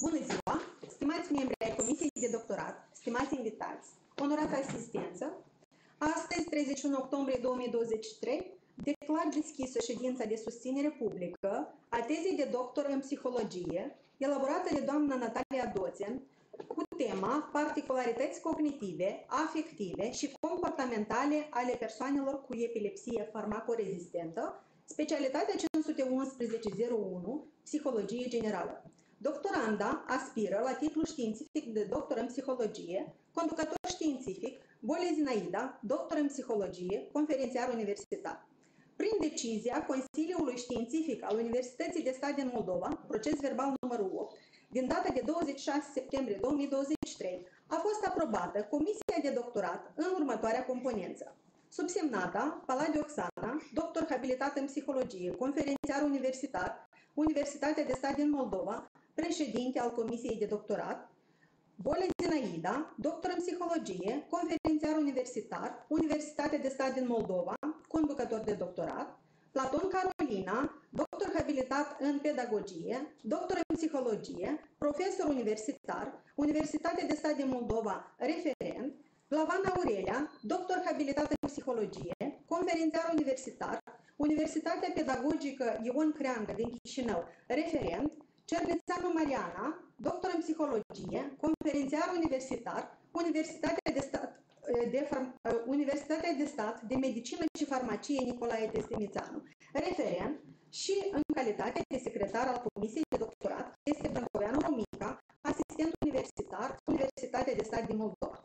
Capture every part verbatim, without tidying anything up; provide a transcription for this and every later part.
Bună ziua, stimați membri ai Comisiei de Doctorat, stimați invitați, onorată asistență, astăzi, treizeci și unu octombrie două mii douăzeci și trei, declar deschisă ședința de susținere publică a tezei de doctor în psihologie, elaborată de doamna Natalia Doțen, cu tema particularități cognitive, afective și comportamentale ale persoanelor cu epilepsie farmacorezistentă, specialitatea cinci sute unsprezece zero unu, psihologie generală. Doctoranda aspiră la titlul științific de doctor în psihologie, conducător științific, Bolea Zinaida, doctor în psihologie, conferențiar universitar. Prin decizia Consiliului Științific al Universității de Stat din Moldova, proces verbal numărul opt, din data de douăzeci și șase septembrie două mii douăzeci și trei, a fost aprobată Comisia de Doctorat în următoarea componență. Subsemnata, Palade Oxana, doctor habilitat în psihologie, conferențiar universitar, Universitatea de Stat din Moldova, președinte al Comisiei de Doctorat, Bolea Zinaida, doctor în psihologie, conferențiar universitar, Universitatea de Stat din Moldova, conducător de doctorat, Platon Carolina, doctor habilitat în pedagogie, doctor în psihologie, profesor universitar, Universitatea de Stat din Moldova, referent, Vlavana Aurelia, doctor habilitat în psihologie, conferențiar universitar, Universitatea Pedagogică Ion Creangă din Chișinău, referent, Cernețanu Mariana, doctor în psihologie, conferențiar universitar, Universitatea de Stat de, Universitatea de Stat de Medicină și Farmacie Nicolae Testimițanu, referent și în calitate de secretar al Comisiei de Doctorat este Brâncoveanu Romica, asistent universitar, Universitatea de Stat din Moldova.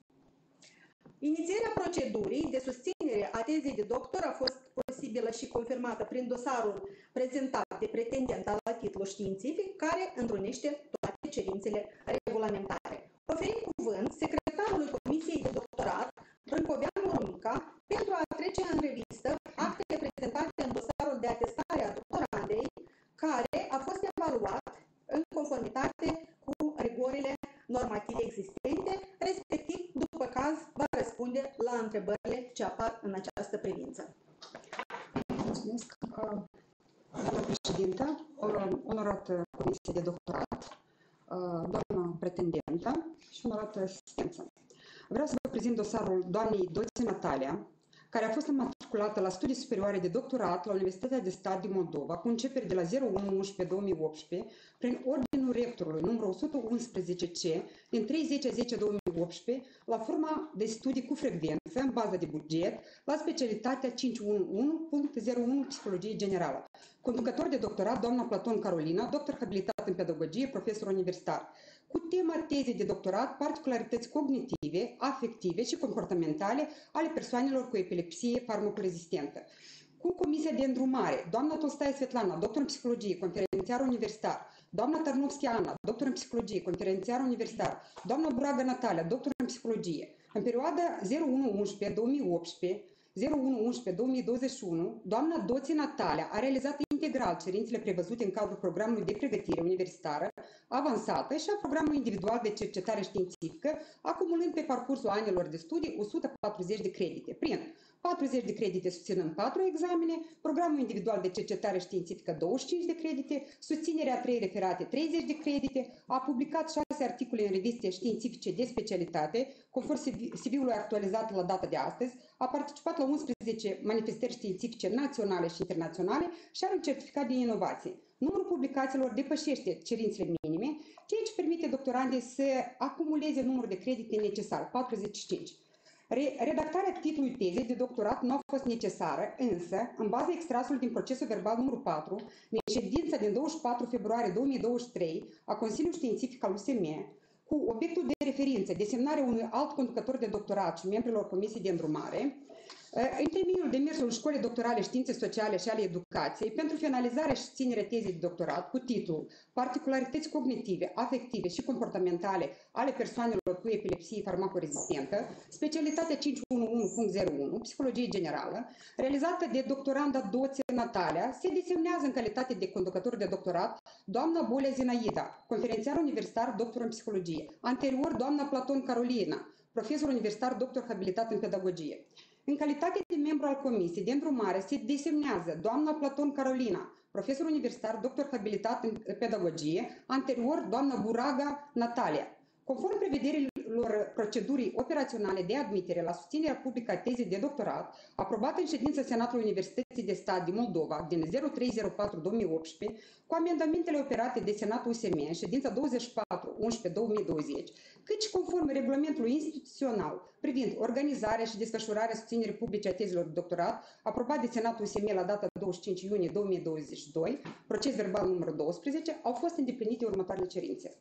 Inițierea procedurii de susținere a tezei de doctor a fost posibilă și confirmată prin dosarul prezentat de pretendenta la titlu științific, care întrunește toate cerințele regulamentare. Oferim cuvânt secretarului Comisiei de Doctorat, Brâncoveanu Romica, pentru a trece în revistă actele prezentate în dosarul de atestare a doctorandei, care a fost evaluat în conformitate cu rigorile normative existente, respectiv, după caz, va răspunde la întrebările ce apar în această privință. Mulțumesc. Doamna președintă, onorată Comisie de Doctorat, doamna pretendentă și onorată asistență. Vreau să vă prezint dosarul doamnei Doțen Natalia, care a fost înmatriculată la studii superioare de doctorat la Universitatea de Stat din Moldova, cu începere de la zero unu unsprezece două mii optsprezece, prin ordinul rectorului numărul o sută unsprezece C din treizeci zece două mii optsprezece, la forma de studii cu frecvență, în bază de buget, la specialitatea cinci unu unu zero unu Psihologie Generală. Conducător de doctorat, doamna Platon Carolina, doctor habilitat în pedagogie, profesor universitar, cu tema tezei de doctorat, particularități cognitive, afective și comportamentale ale persoanelor cu epilepsie farmacorezistentă. Cu comisia de îndrumare, doamna Tolstaie Svetlana, doctor în psihologie, conferențiar universitar, doamna Tarnovski Ana, doctor în psihologie, conferențiar universitar, doamna Buraga Natalia, doctor în psihologie. În perioada zero unu unsprezece două mii optsprezece, zero unu unsprezece două mii douăzeci și unu, doamna Doțen Natalia a realizat integral cerințele prevăzute în cadrul programului de pregătire universitară avansată și a programului individual de cercetare științifică, acumulând pe parcursul anilor de studii o sută patruzeci de credite, prin patruzeci de credite susținând patru examene, programul individual de cercetare științifică douăzeci și cinci de credite, susținerea trei referate treizeci de credite, a publicat șase articole în reviste științifice de specialitate, conform C V-ului actualizat la data de astăzi, a participat la unsprezece manifestări științifice naționale și internaționale și are un certificat de inovație. Numărul publicațiilor depășește cerințele minime, ceea ce permite doctorandei să acumuleze numărul de credite necesar, patruzeci și cinci. Redactarea titlului tezei de doctorat nu a fost necesară, însă, în baza extrasului din procesul verbal numărul patru, din ședința din douăzeci și patru februarie două mii douăzeci și trei a Consiliului Științific al U S M, cu obiectul de referință, desemnarea unui alt conducător de doctorat și membrilor Comisiei de Îndrumare, în termenul demersului Școlii Doctorale Științe Sociale și ale Educației pentru finalizarea și susținerea tezei de doctorat cu titlul Particularități cognitive, afective și comportamentale ale persoanelor cu epilepsie farmacorezistentă, specialitatea cinci unu unu zero unu, Psihologie Generală, realizată de doctoranda Doțen Natalia, se desemnează în calitate de conducător de doctorat doamna Bolea Zinaida, conferențiar universitar, doctor în psihologie, anterior doamna Platon Carolina, profesor universitar, doctor habilitat în pedagogie. În calitate de membru al Comisiei de Îndrumare se desemnează doamna Platon Carolina, profesor universitar, doctor habilitat în pedagogie, anterior doamna Buraga Natalia. Conform prevederilor procedurii operaționale de admitere la susținerea publică a tezei de doctorat, aprobată în ședința Senatului Universității de Stat din Moldova din zero trei zero patru două mii optsprezece, cu amendamentele operate de Senatul U S M în ședința douăzeci și patru unsprezece două mii douăzeci, cât și conform regulamentului instituțional privind organizarea și desfășurarea susținerii publice a tezelor de doctorat, aprobat de Senatul U S M la data douăzeci și cinci iunie două mii douăzeci și doi, proces verbal numărul doisprezece, au fost îndeplinite următoarele cerințe.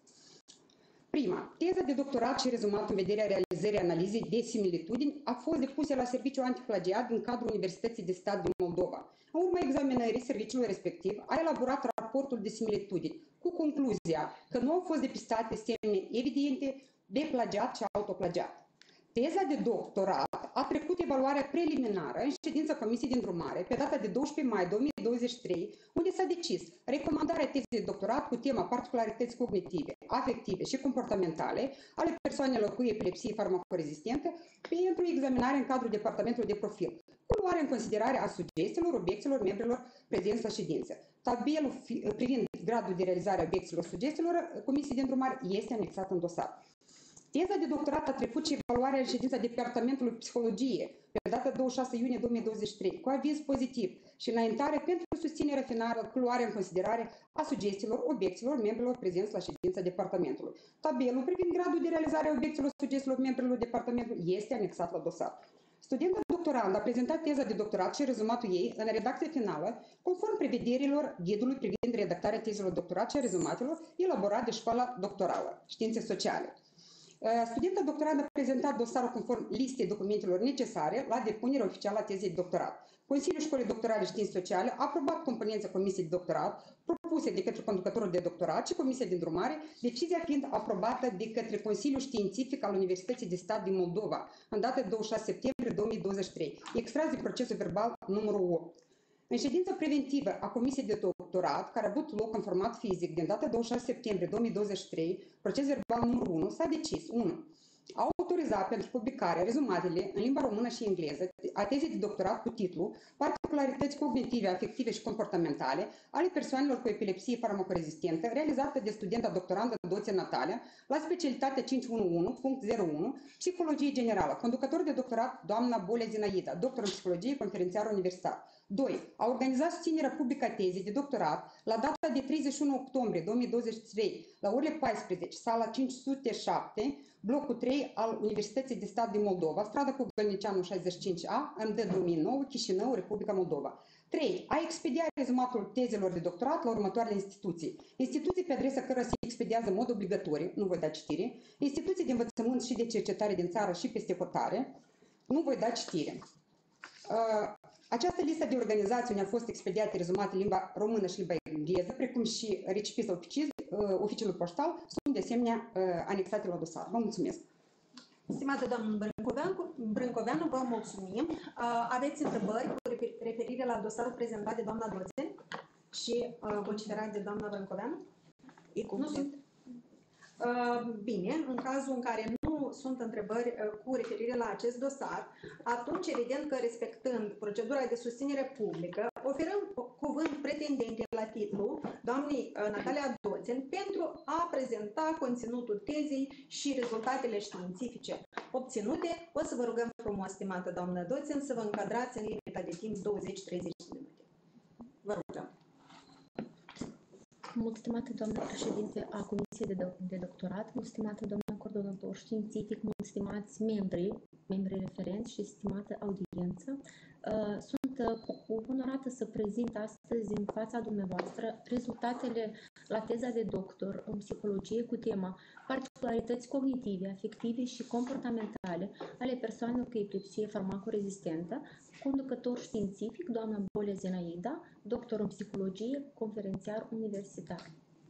Prima, teza de doctorat și rezumat în vederea realizării analizei de similitudini a fost depusă la serviciul antiplagiat din cadrul Universității de Stat din Moldova. În urma examinării serviciului respectiv a elaborat raportul de similitudini cu concluzia că nu au fost depistate semne evidente de plagiat și autoplagiat. Teza de doctorat a trecut evaluarea preliminară în ședința Comisiei de Îndrumare pe data de doisprezece mai două mii douăzeci și trei, unde s-a decis recomandarea tezei de doctorat cu tema particularități cognitive, afective și comportamentale ale persoanelor cu epilepsie farmacorezistentă pentru examinare în cadrul departamentului de profil, cu luare în considerare a sugestiilor, obiecțiilor membrilor prezenți la ședință. Tabelul privind gradul de realizare a obiecțiilor sugestiilor Comisiei de Îndrumare este anexat în dosar. Teza de doctorat a trecut și evaluarea în ședința Departamentului Psihologie pe data douăzeci și șase iunie două mii douăzeci și trei, cu aviz pozitiv și înaintare pentru susținerea finală cu luarea în considerare a sugestiilor, obiecțiilor membrilor prezenți la ședința Departamentului. Tabelul privind gradul de realizare a obiecțiilor, sugestiilor membrilor Departamentului este anexat la dosar. Studentul doctorand a prezentat teza de doctorat și rezumatul ei în redacție finală, conform prevederilor ghidului privind redactarea tezelor de doctorat și a rezumatelor elaborat de școala doctorală, științe sociale. Studenta doctorand a prezentat dosarul conform listei documentelor necesare la depunerea oficială a tezei de doctorat. Consiliul Școlii Doctorale Științe Sociale a aprobat componența Comisiei de Doctorat propuse de către conducătorul de doctorat și Comisia de Îndrumare, decizia fiind aprobată de către Consiliul Științific al Universității de Stat din Moldova, în data douăzeci și șase septembrie două mii douăzeci și trei, extras de procesul verbal numărul opt. În ședința preventivă a Comisiei de Doctorat, care a avut loc în format fizic din data douăzeci și șase septembrie două mii douăzeci și trei, proces verbal numărul unu, s-a decis unu. A autorizat pentru publicare rezumatele în limba română și engleză a tezei de doctorat cu titlu Particularități cognitive, afective și comportamentale ale persoanelor cu epilepsie farmacorezistentă, realizată de studenta doctorandă Doțe Natalia la specialitatea cinci unu unu punct zero unu, Psihologie Generală, conducător de doctorat doamna Bolea Zinaida, doctor în psihologie, conferențiar universitar. doi. A organizat susținerea publică a tezei de doctorat la data de treizeci și unu octombrie două mii douăzeci și trei, la orele paisprezece, sala cinci sute șapte, blocul trei al Universității de Stat din Moldova, strada cu Gălnicianu șaizeci și cinci A, M D două mii nouă, Chișinău, Republica Moldova. trei. A expediat rezumatul tezelor de doctorat la următoarele instituții. Instituții pe adresa cărora se expediază în mod obligatoriu, nu voi da citire, instituții de învățământ și de cercetare din țară și peste hotare, nu voi da citire. Uh, Această listă de organizații unde a fost expediate rezumate în limba română și limba engleză, precum și recipitul oficiului poștal, sunt de asemenea anexate la dosar. Vă mulțumesc! Stimată doamnă Brâncoveanu, Brâncoveanu, vă mulțumim. Aveți întrebări cu referire la dosarul prezentat de doamna Doțe și vociferat de doamna Brâncoveanu? Nu sunt. Bine, în cazul în care nu sunt întrebări cu referire la acest dosar, atunci evident că respectând procedura de susținere publică, oferăm cuvânt pretendente la titlu doamnei Natalia Doțen pentru a prezenta conținutul tezei și rezultatele științifice obținute. O să vă rugăm frumos, stimată doamnă Doțen, să vă încadrați în limita de timp douăzeci treizeci de minute. Vă rugăm. Mult stimată doamnă președinte a Comisiei de, do de Doctorat, mult stimată doamnă coordonator științific, mult stimați membri, membrii referenți și stimată audiență, sunt onorată să prezint astăzi în fața dumneavoastră rezultatele la teza de doctor în psihologie cu tema Particularități cognitive, afective și comportamentale ale persoanelor cu epilepsie farmacorezistentă, conducător științific, doamna Bolea Zinaida, doctor în psihologie, conferențiar universitar.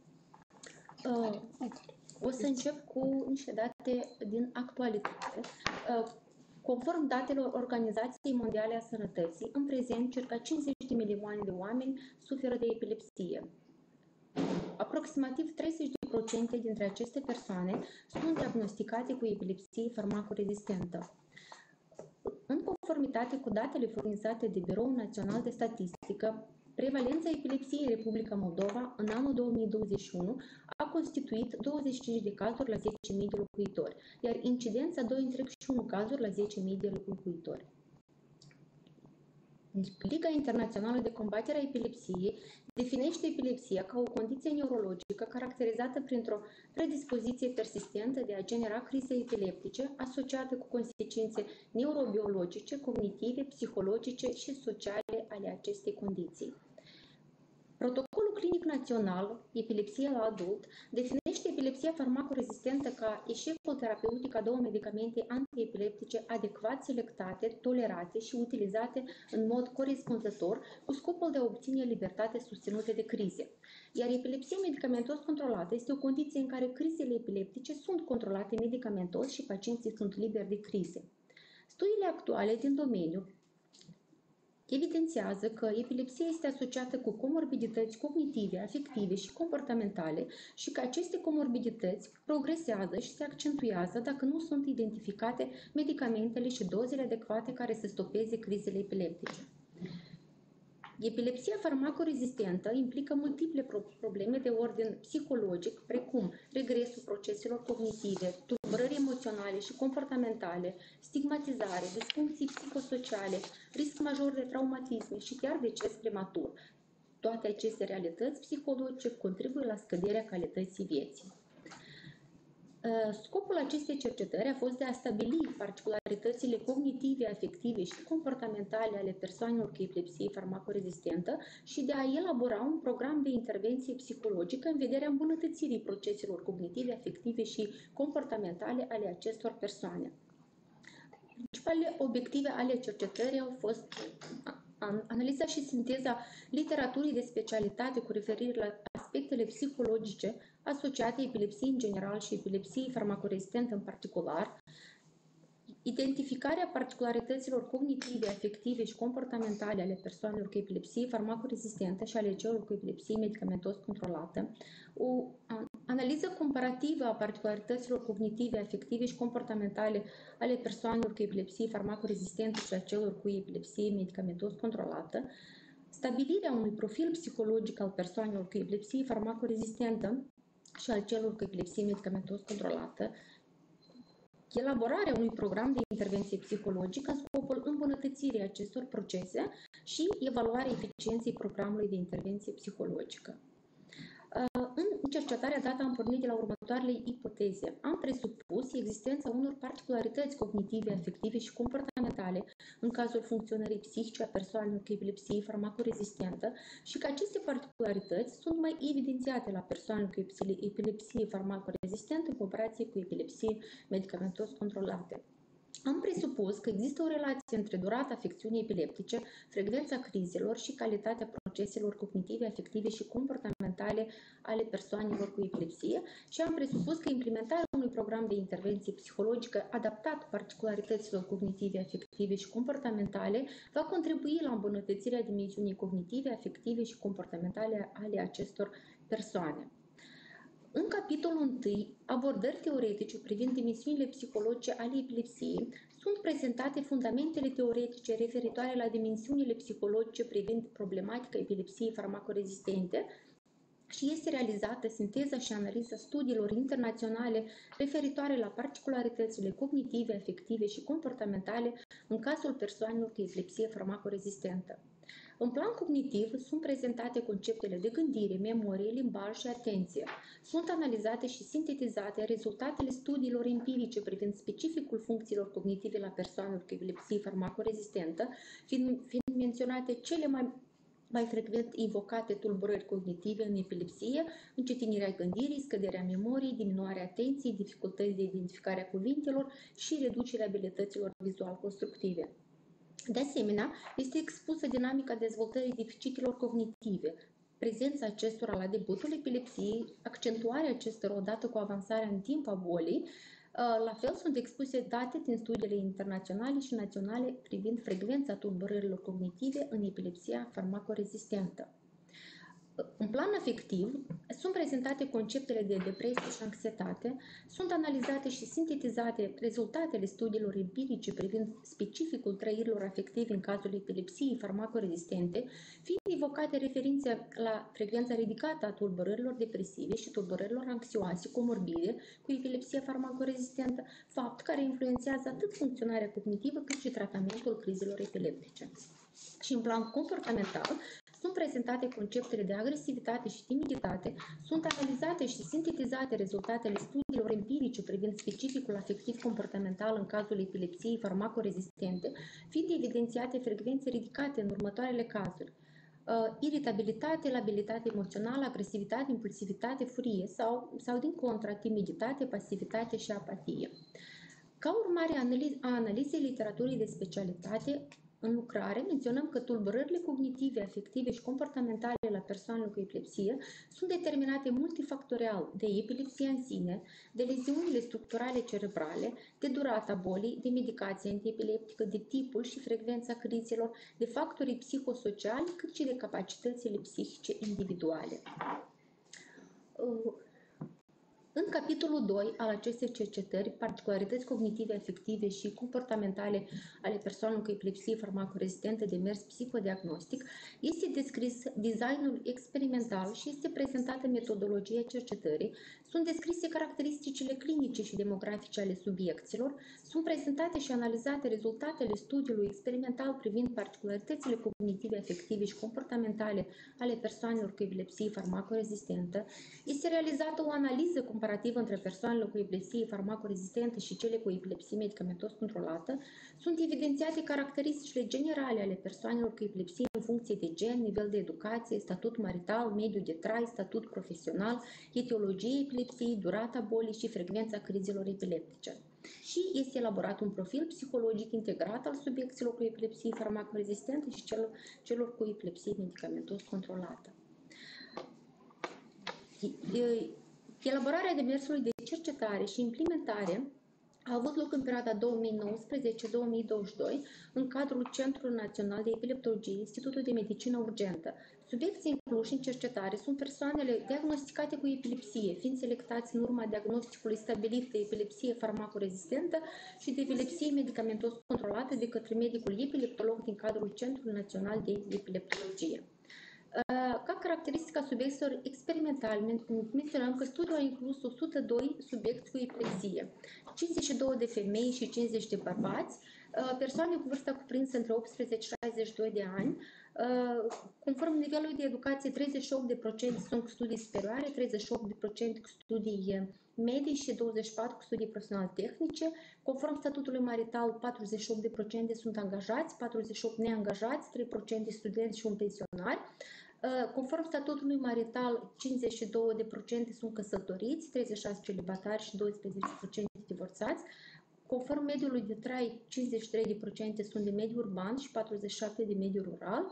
O să încep cu niște date din actualitate. Conform datelor Organizației Mondiale a Sănătății, în prezent, circa cincizeci de milioane de oameni suferă de epilepsie. Aproximativ treizeci la sută dintre aceste persoane sunt diagnosticate cu epilepsie farmacorezistentă. În conformitate cu datele furnizate de Biroul Național de Statistică, prevalența epilepsiei în Republica Moldova în anul două mii douăzeci și unu a constituit douăzeci și cinci de cazuri la zece mii de locuitori, iar incidența doi virgulă treizeci și unu cazuri la zece mii de locuitori. Liga Internațională de Combatere a Epilepsiei definește epilepsia ca o condiție neurologică caracterizată printr-o predispoziție persistentă de a genera crize epileptice asociată cu consecințe neurobiologice, cognitive, psihologice și sociale ale acestei condiții. Protocolul clinic național, epilepsie la adult, definește epilepsia farmacorezistentă ca eșecul terapeutic a două medicamente antiepileptice adecvat selectate, tolerate și utilizate în mod corespunzător cu scopul de a obține libertate susținută de crize. Iar epilepsia medicamentos controlată este o condiție în care crizele epileptice sunt controlate medicamentos și pacienții sunt liberi de crize. Studiile actuale din domeniu evidențiază că epilepsia este asociată cu comorbidități cognitive, afective și comportamentale și că aceste comorbidități progresează și se accentuează dacă nu sunt identificate medicamentele și dozele adecvate care să stopeze crizele epileptice. Epilepsia farmacorezistentă implică multiple probleme de ordin psihologic, precum regresul proceselor cognitive, tulburări emoționale și comportamentale, stigmatizare, disfuncții psihosociale, risc major de traumatisme și chiar deces prematur. Toate aceste realități psihologice contribuie la scăderea calității vieții. Scopul acestei cercetări a fost de a stabili particularitățile cognitive, afective și comportamentale ale persoanelor cu epilepsie farmacorezistentă și de a elabora un program de intervenție psihologică în vederea îmbunătățirii proceselor cognitive, afective și comportamentale ale acestor persoane. Principalele obiective ale cercetării au fost analiza și sinteza literaturii de specialitate cu referire la aspectele psihologice asociate epilepsiei în general și epilepsiei farmacorezistentă în particular, identificarea particularităților cognitive, afective și comportamentale ale persoanelor cu epilepsie farmacorezistentă și ale celor cu epilepsie medicamentos controlată, o analiză comparativă a particularităților cognitive, afective și comportamentale ale persoanelor cu epilepsie farmacorezistentă și a celor cu epilepsie medicamentos controlată, stabilirea unui profil psihologic al persoanelor cu epilepsie farmacorezistentă și al celor cu epilepsie medicamentos controlată, elaborarea unui program de intervenție psihologică în scopul îmbunătățirii acestor procese și evaluarea eficienței programului de intervenție psihologică. În cercetarea dată am pornit de la următoarele ipoteze. Am presupus existența unor particularități cognitive, afective și comportamentale în cazul funcționării psihice a persoanelor cu epilepsie farmacorezistentă și că aceste particularități sunt mai evidențiate la persoanele cu epilepsie farmacorezistentă în comparație cu epilepsie medicamentos controlate. Am presupus că există o relație între durata afecțiunii epileptice, frecvența crizelor și calitatea proceselor cognitive, afective și comportamentale ale persoanelor cu epilepsie și am presupus că implementarea unui program de intervenție psihologică adaptat particularităților cognitive, afective și comportamentale va contribui la îmbunătățirea dimensiunii cognitive, afective și comportamentale ale acestor persoane. În capitolul unu, abordări teoretice privind dimensiunile psihologice ale epilepsiei, sunt prezentate fundamentele teoretice referitoare la dimensiunile psihologice privind problematica epilepsiei farmacorezistente și este realizată sinteza și analiza studiilor internaționale referitoare la particularitățile cognitive, afective și comportamentale în cazul persoanelor cu epilepsie farmacorezistentă. În plan cognitiv sunt prezentate conceptele de gândire, memorie, limbaj și atenție. Sunt analizate și sintetizate rezultatele studiilor empirice privind specificul funcțiilor cognitive la persoanelor cu epilepsie farmacorezistentă, fiind, fiind menționate cele mai mai frecvent invocate tulburări cognitive în epilepsie, încetinirea gândirii, scăderea memoriei, diminuarea atenției, dificultăți de identificare a cuvintelor și reducerea abilităților vizual-constructive. De asemenea, este expusă dinamica dezvoltării deficitelor cognitive, prezența acestora la debutul epilepsiei, accentuarea acestora odată cu avansarea în timp a bolii. La fel sunt expuse date din studiile internaționale și naționale privind frecvența tulburărilor cognitive în epilepsia farmacorezistentă. În plan afectiv, sunt prezentate conceptele de depresie și anxietate, sunt analizate și sintetizate rezultatele studiilor empirice privind specificul trăirilor afective în cazul epilepsiei farmacorezistente, fiind invocate referințe la frecvența ridicată a tulburărilor depresive și tulburărilor anxioase comorbide cu epilepsia farmacorezistentă, fapt care influențează atât funcționarea cognitivă cât și tratamentul crizelor epileptice. Și în plan comportamental, sunt prezentate conceptele de agresivitate și timiditate, sunt analizate și sintetizate rezultatele studiilor empirice privind specificul afectiv comportamental în cazul epilepsiei farmacorezistente, fiind evidențiate frecvențe ridicate în următoarele cazuri: uh, iritabilitate, labilitate emoțională, agresivitate, impulsivitate, furie sau, sau din contra, timiditate, pasivitate și apatie. Ca urmare a analizei literaturii de specialitate, în lucrare menționăm că tulburările cognitive, afective și comportamentale la persoanele cu epilepsie sunt determinate multifactorial de epilepsia în sine, de leziunile structurale cerebrale, de durata bolii, de medicație antiepileptică, de tipul și frecvența crizelor, de factorii psihosociali, cât și de capacitățile psihice individuale. În capitolul doi al acestei cercetări, particularități cognitive, afective și comportamentale ale persoanelor cu epilepsie farmacorezistentă de mers psihodiagnostic, este descris designul experimental și este prezentată metodologia cercetării, sunt descrise caracteristicile clinice și demografice ale subiecților, sunt prezentate și analizate rezultatele studiului experimental privind particularitățile cognitive, afective și comportamentale ale persoanelor cu epilepsie farmacorezistentă, este realizată o analiză comparativă între persoanele cu epilepsie farmacorezistentă și cele cu epilepsie medicamentos controlată, sunt evidențiate caracteristicile generale ale persoanelor cu epilepsie în funcție de gen, nivel de educație, statut marital, mediu de trai, statut profesional, etiologie epilepsiei, durata bolii și frecvența crizelor epileptice. Și este elaborat un profil psihologic integrat al subiecților cu epilepsie farmacorezistentă și celor, celor cu epilepsie medicamentos controlată. Elaborarea demersului de cercetare și implementare a avut loc în perioada două mii nouăsprezece două mii douăzeci și doi în cadrul Centrului Național de Epileptologie, Institutul de Medicină Urgentă. Subiecții incluși în cercetare sunt persoanele diagnosticate cu epilepsie, fiind selectați în urma diagnosticului stabilit de epilepsie farmacorezistentă și de epilepsie medicamentos controlată de către medicul epileptolog din cadrul Centrului Național de Epileptologie. Ca caracteristică a subiecților experimentali, menționăm că studiul a inclus o sută doi subiecți cu epilepsie, cincizeci și doi de femei și cincizeci de bărbați, persoane cu vârsta cuprinsă între optsprezece și șaizeci și doi de ani. Conform nivelului de educație, treizeci și opt la sută sunt cu studii superioare, treizeci și opt la sută cu studii medii și douăzeci și patru la sută cu studii profesionale tehnice. Conform statutului marital, patruzeci și opt la sută sunt angajați, patruzeci și opt la sută neangajați, trei la sută studenți și un pensionar. Conform statutului marital, cincizeci și doi la sută sunt căsătoriți, treizeci și șase la sută celibatari și doisprezece la sută divorțați. Conform mediului de trai, cincizeci și trei la sută sunt de mediu urban și patruzeci și șapte la sută de mediu rural.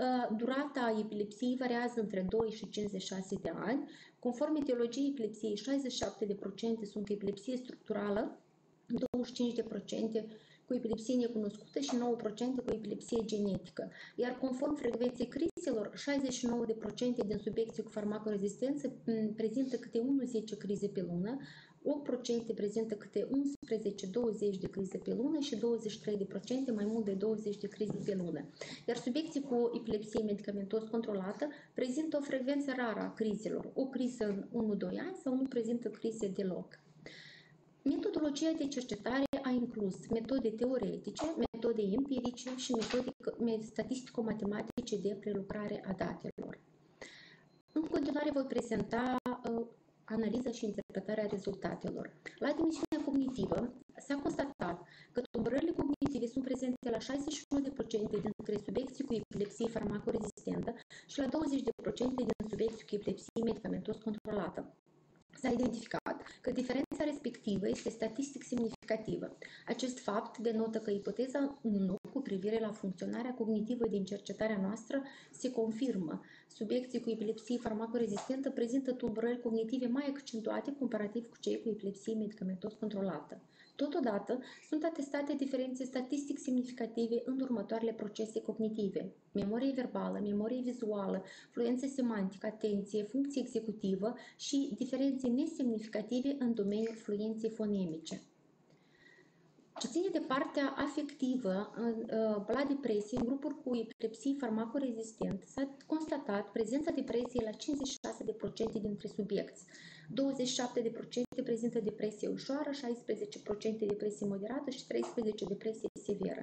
Durata epilepsiei variază între doi și cincizeci și șase de ani. Conform etiologiei epilepsiei, șaizeci și șapte la sută sunt cu epilepsie structurală, douăzeci și cinci la sută cu epilepsie necunoscută și nouă la sută cu epilepsie genetică. Iar conform frecvenței crizelor, șaizeci și nouă la sută din subiecții cu farmacorezistență prezintă câte unu la zece crize pe lună, opt la sută prezintă câte unsprezece la douăzeci de crize pe lună și douăzeci și trei la sută mai mult de douăzeci de crize pe lună. Iar subiecții cu epilepsie medicamentos controlată prezintă o frecvență rară a crizelor, o criză în unu doi ani sau nu prezintă crize deloc. Metodologia de cercetare a inclus metode teoretice, metode empirice și metode statistico-matematice de prelucrare a datelor. În continuare voi prezenta uh, analiza și interpretarea rezultatelor. La dimensiunea cognitivă s-a constatat că tulburările cognitive sunt prezente la șaizeci și unu la sută dintre subiecții cu epilepsie farmacorezistentă și la douăzeci la sută din subiecții cu epilepsie medicamentos controlată. S-a identificat că diferența respectivă este statistic semnificativă. Acest fapt denotă că ipoteza unu cu privire la funcționarea cognitivă din cercetarea noastră se confirmă. Subiecții cu epilepsie farmacorezistentă prezintă tulburări cognitive mai accentuate comparativ cu cei cu epilepsie medicamentos controlată. Totodată, sunt atestate diferențe statistic semnificative în următoarele procese cognitive: memorie verbală, memorie vizuală, fluență semantică, atenție, funcție executivă și diferențe nesemnificative în domeniul fluenței fonemice. Ce ține de partea afectivă, la depresie, în grupuri cu epilepsie farmacorezistent, s-a constatat prezența depresiei la cincizeci și șase la sută dintre subiecți. douăzeci și șapte la sută prezintă depresie ușoară, șaisprezece la sută depresie moderată și treisprezece la sută depresie severă.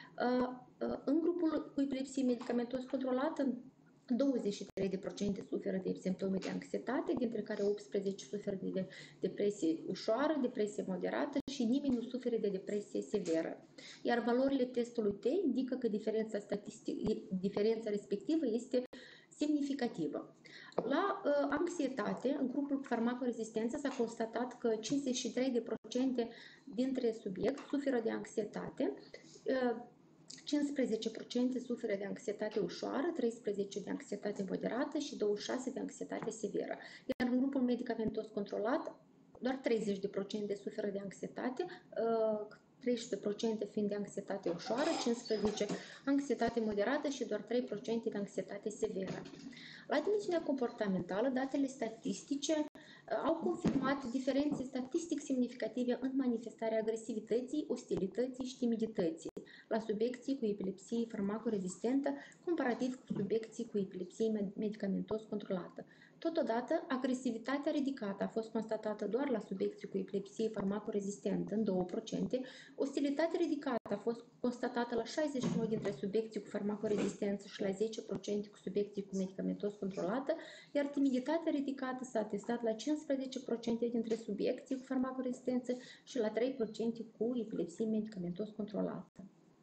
În grupul cu epilepsie medicamentos controlată, douăzeci și trei la sută suferă de simptome de anxietate, dintre care optsprezece la sută suferă de depresie ușoară, depresie moderată și nimeni nu suferă de depresie severă. Iar valorile testului T indică că diferența, statistic, diferența respectivă este semnificativă. La uh, anxietate, în grupul cu farmacorezistență s-a constatat că cincizeci și trei la sută dintre subiecti suferă de anxietate, uh, cincisprezece la sută suferă de anxietate ușoară, treisprezece la sută de anxietate moderată și douăzeci și șase la sută de anxietate severă. Iar în grupul medicamentos controlat, doar treizeci la sută suferă de anxietate, treisprezece la sută fiind de anxietate ușoară, cincisprezece la sută anxietate moderată și doar trei la sută de anxietate severă. La dimensiunea comportamentală, datele statistice au confirmat diferențe statistic semnificative în manifestarea agresivității, ostilității și timidității la subiecții cu epilepsie farmacorezistentă comparativ cu subiecții cu epilepsie medicamentos controlată. Totodată, agresivitatea ridicată a fost constatată doar la subiecții cu epilepsie farmacorezistentă în două la sută, ostilitatea ridicată a fost constatată la șaizeci și nouă dintre subiecții cu farmacorezistență și la zece la sută cu subiecții cu medicamentos controlată, iar timiditatea ridicată s-a atestat la cincisprezece la sută dintre subiecții cu farmacorezistență și la trei la sută cu epilepsie medicamentos controlată.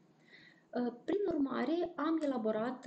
Prin urmare, am elaborat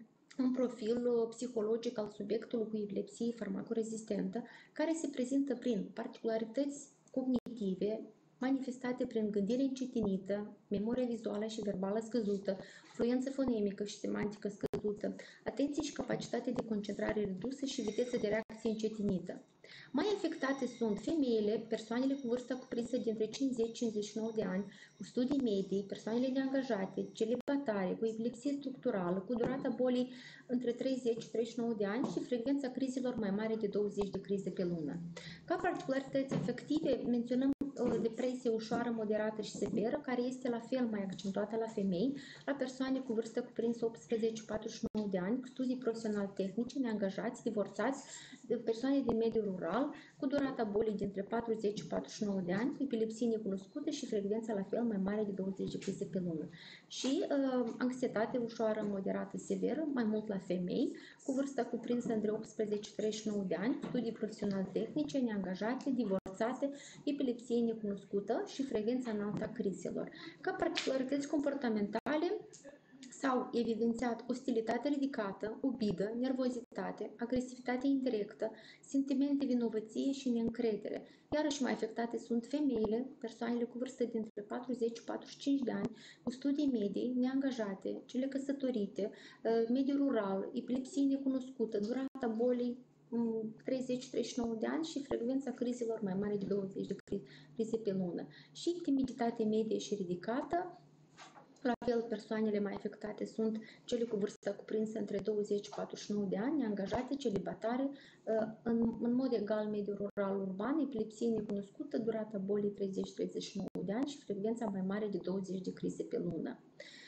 un profil psihologic al subiectului cu epilepsie farmacorezistentă, care se prezintă prin particularități cognitive manifestate prin gândire încetinită, memorie vizuală și verbală scăzută, fluență fonemică și semantică scăzută, atenție și capacitate de concentrare redusă și viteză de reacție încetinită. Mai afectate sunt femeile, persoanele cu vârstă cuprinsă dintre cincizeci și cincizeci și nouă de ani, cu studii medii, persoanele neangajate, celibatare, cu epilepsie structurală, cu durata bolii între treizeci și treizeci și nouă de ani și frecvența crizelor mai mare de douăzeci de crize pe lună. Ca particularități afective menționăm depresie ușoară, moderată și severă, care este la fel mai accentuată la femei, la persoane cu vârstă cuprinsă optsprezece patruzeci și nouă de ani, cu studii profesional tehnice, neangajați, divorțați, persoane din mediul rural, cu durata bolii dintre patruzeci și patruzeci și nouă de ani, cu epilepsie necunoscută și frecvența la fel mai mare de douăzeci de crize pe lună. Și uh, anxietate ușoară, moderată, severă, mai mult la femei, cu vârsta cuprinsă între optsprezece și treizeci și nouă de ani, cu studii profesional tehnice, neangajate, divorțate, epilepsie necunoscută și frecvența înaltă a crizelor. Ca particularități comportamentale, s-au evidențiat ostilitate ridicată, obidă, nervozitate, agresivitate indirectă, sentimente de vinovăție și neîncredere. Iarăși mai afectate sunt femeile, persoanele cu vârstă dintre patruzeci și patruzeci și cinci de ani, cu studii medii, neangajate, cele căsătorite, mediul rural, epilepsie necunoscută, durata bolii treizeci treizeci și nouă de ani și frecvența crizelor mai mare de douăzeci de crize pe lună. Și timiditate medie și ridicată. La fel, persoanele mai afectate sunt cele cu vârstă cuprinsă între douăzeci și patruzeci și nouă de ani, neangajate, celibatare, în, în mod egal mediul rural-urban, epilepsie necunoscută, durata bolii treizeci treizeci și nouă de ani și frecvența mai mare de douăzeci de crize pe lună.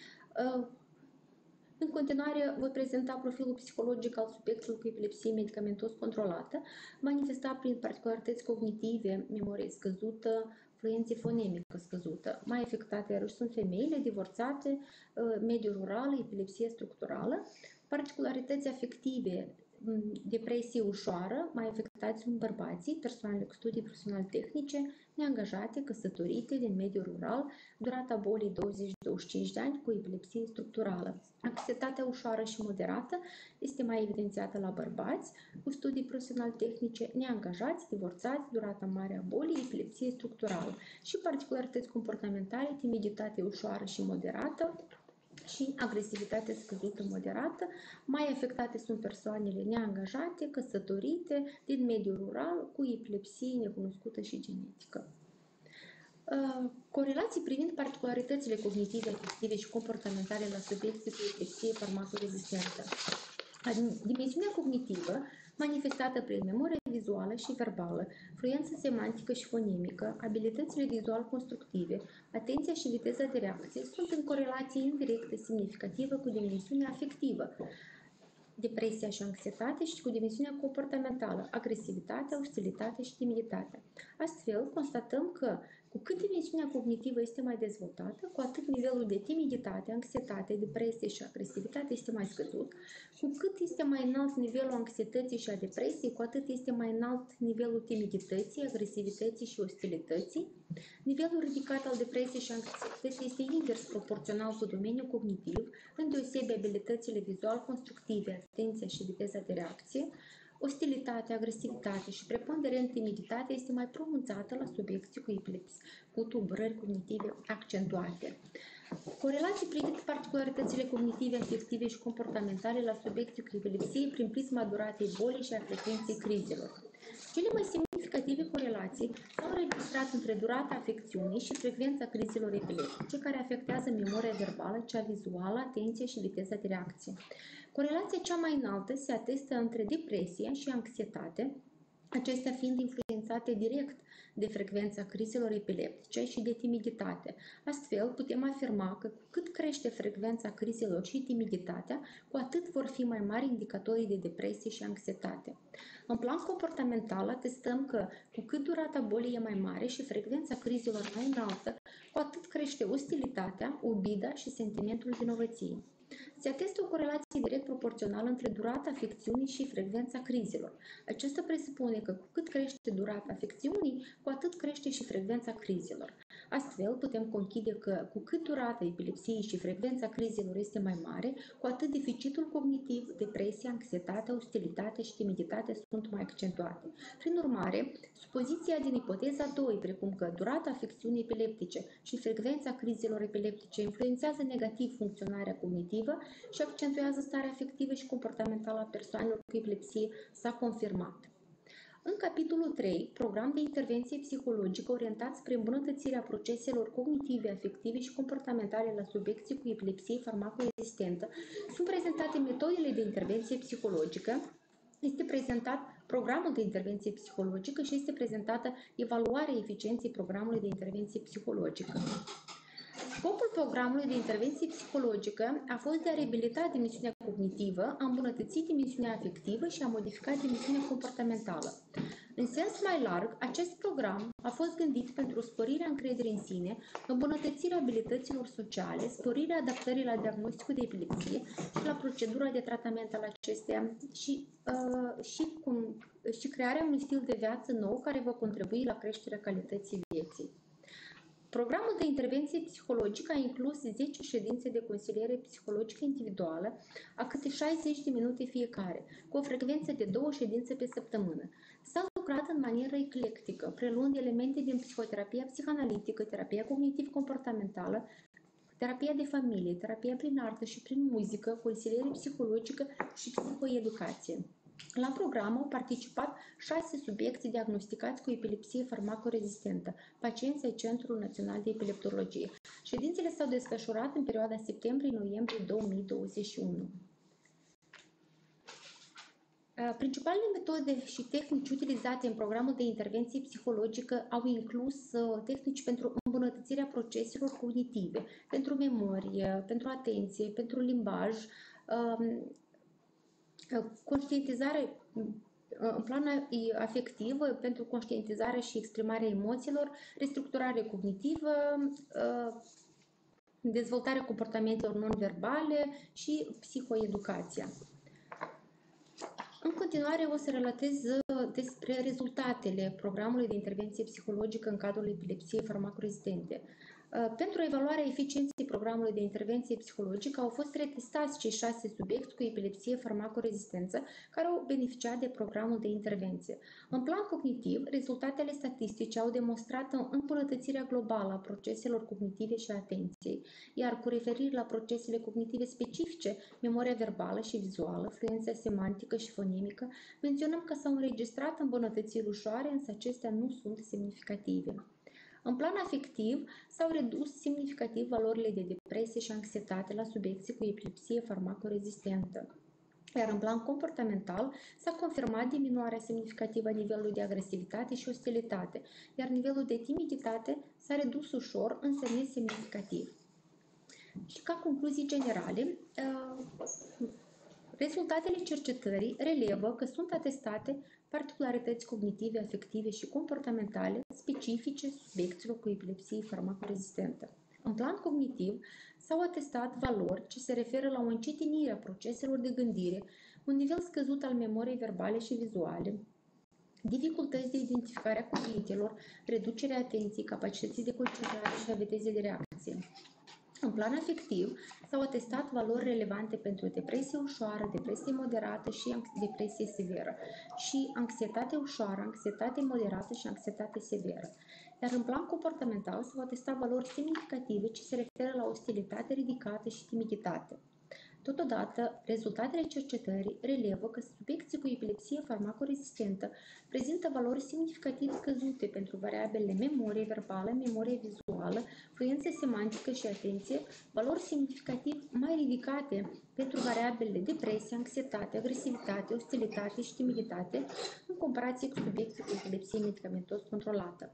În continuare, voi prezenta profilul psihologic al subiectului cu epilepsie medicamentos controlată, manifestat prin particularități cognitive, memorie scăzută, fluenție fonemică scăzută. Mai afectate iarăși sunt femeile divorțate, mediul rural, epilepsie structurală, particularități afective, depresie ușoară, mai afectați sunt bărbații, persoanele cu studii profesional tehnice, neangajate, căsătorite din mediul rural, durata bolii douăzeci douăzeci și cinci de ani cu epilepsie structurală. Anxietatea ușoară și moderată este mai evidențiată la bărbați, cu studii profesional tehnice, neangajați, divorțați, durata mare a bolii, epilepsie structurală și particularități comportamentale, timiditate ușoară și moderată, și agresivitate scăzută moderată. Mai afectate sunt persoanele neangajate, căsătorite, din mediul rural, cu epilepsie necunoscută și genetică. Corelații privind particularitățile cognitive, afective și comportamentale la subiecții cu epilepsie farmacorezistentă. Dimensiunea cognitivă, manifestată prin memorie vizuală și verbală, fluență semantică și fonemică, abilitățile vizual-constructive, atenția și viteza de reacție, sunt în corelație indirectă semnificativă cu dimensiunea afectivă, depresia și anxietate și cu dimensiunea comportamentală, agresivitatea, ostilitatea și timiditatea. Astfel, constatăm că cu cât dimensiunea cognitivă este mai dezvoltată, cu atât nivelul de timiditate, anxietate, depresie și agresivitate este mai scăzut, cu cât este mai înalt nivelul anxietății și a depresiei, cu atât este mai înalt nivelul timidității, agresivității și ostilității. Nivelul ridicat al depresiei și anxietății este invers proporțional cu domeniul cognitiv, îndeosebi abilitățile vizual-constructive, atenția și viteza de reacție. Ostilitatea, agresivitate și preponderent timiditatea este mai pronunțată la subiecții cu epilepsie, cu tulburări cognitive accentuate. Corelații privind particularitățile cognitive, afective și comportamentale la subiecții cu epilepsie prin prisma duratei bolii și a frecvenței crizelor. Cele mai semnificative corelații s-au înregistrat între durata afecțiunii și frecvența crizelor epileptice, care afectează memoria verbală, cea vizuală, atenția și viteza de reacție. Corelația cea mai înaltă se atestă între depresie și anxietate, acestea fiind influențate direct de frecvența crizelor epileptice și de timiditate. Astfel, putem afirma că cu cât crește frecvența crizelor și timiditatea, cu atât vor fi mai mari indicatorii de depresie și anxietate. În plan comportamental, atestăm că cu cât durata bolii e mai mare și frecvența crizelor mai înaltă, cu atât crește ostilitatea, obida și sentimentul vinovăției. Se atestă o corelație direct proporțională între durata afecțiunii și frecvența crizelor. Aceasta presupune că cu cât crește durata afecțiunii, cu atât crește și frecvența crizelor. Astfel, putem conchide că cu cât durata epilepsiei și frecvența crizelor este mai mare, cu atât deficitul cognitiv, depresia, anxietatea, ostilitatea și timiditatea sunt mai accentuate. Prin urmare, supoziția din ipoteza doi, precum că durata afecțiunii epileptice și frecvența crizelor epileptice influențează negativ funcționarea cognitivă și accentuează starea afectivă și comportamentală a persoanelor cu epilepsie, s-a confirmat. În capitolul trei, program de intervenție psihologică orientat spre îmbunătățirea proceselor cognitive, afective și comportamentale la subiecții cu epilepsie farmacorezistentă, sunt prezentate metodele de intervenție psihologică, este prezentat programul de intervenție psihologică și este prezentată evaluarea eficienței programului de intervenție psihologică. Scopul programului de intervenție psihologică a fost de a reabilita dimensiunea cognitivă, a îmbunătăți dimensiunea afectivă și a modifica dimensiunea comportamentală. În sens mai larg, acest program a fost gândit pentru sporirea încrederii în sine, îmbunătățirea abilităților sociale, sporirea adaptării la diagnosticul de epilepsie și la procedura de tratament al acesteia și, uh, și, cum, și crearea unui stil de viață nou care va contribui la creșterea calității vieții. Programul de intervenție psihologică a inclus zece ședințe de consiliere psihologică individuală, a câte șaizeci de minute fiecare, cu o frecvență de două ședințe pe săptămână. S-a lucrat în manieră eclectică, preluând elemente din psihoterapia psihanalitică, terapia cognitiv-comportamentală, terapia de familie, terapia prin artă și prin muzică, consiliere psihologică și psihoeducație. La program au participat șase subiecti diagnosticați cu epilepsie farmacorezistentă, pacienți ai Centrului Național de Epileptologie. Ședințele s-au desfășurat în perioada septembrie-noiembrie două mii douăzeci și unu. Principalele metode și tehnici utilizate în programul de intervenție psihologică au inclus tehnici pentru îmbunătățirea proceselor cognitive, pentru memorie, pentru atenție, pentru limbaj, conștientizare în plan afectiv pentru conștientizarea și exprimarea emoțiilor, restructurare cognitivă, dezvoltarea comportamentelor non-verbale și psihoeducația. În continuare o să relatez despre rezultatele programului de intervenție psihologică în cadrul epilepsiei farmacorezistente. Pentru evaluarea eficienței programului de intervenție psihologică au fost retestați cei șase subiecti cu epilepsie farmacorezistență care au beneficiat de programul de intervenție. În plan cognitiv, rezultatele statistice au demonstrat îmbunătățirea globală a proceselor cognitive și a atenției, iar cu referire la procesele cognitive specifice, memoria verbală și vizuală, fluența semantică și fonemică, menționăm că s-au înregistrat îmbunătățiri ușoare, însă acestea nu sunt semnificative. În plan afectiv, s-au redus semnificativ valorile de depresie și anxietate la subiecții cu epilepsie farmacorezistentă. Iar în plan comportamental s-a confirmat diminuarea semnificativă a nivelului de agresivitate și ostilitate, iar nivelul de timiditate s-a redus ușor, însă nesemnificativ. Și ca concluzii generale, rezultatele cercetării relevă că sunt atestate particularități cognitive, afective și comportamentale specifice subiecților cu epilepsie farmacorezistentă. În plan cognitiv, s-au atestat valori ce se referă la o încetinire a proceselor de gândire, un nivel scăzut al memoriei verbale și vizuale, dificultăți de identificare a cuvintelor, reducerea atenției, capacității de concentrare și a vitezei de reacție. În plan afectiv, s-au atestat valori relevante pentru depresie ușoară, depresie moderată și depresie severă și anxietate ușoară, anxietate moderată și anxietate severă. Iar în plan comportamental s-au atestat valori semnificative ce se referă la ostilitate ridicată și timiditate. Totodată, rezultatele cercetării relevă că subiecții cu epilepsie farmacorezistentă prezintă valori semnificativ scăzute pentru variabilele memorie verbală, memorie vizuală, fluență semantică și atenție, valori semnificativ mai ridicate pentru variabilele depresie, anxietate, agresivitate, ostilitate și timiditate, în comparație cu subiecții cu epilepsie medicamentos controlată.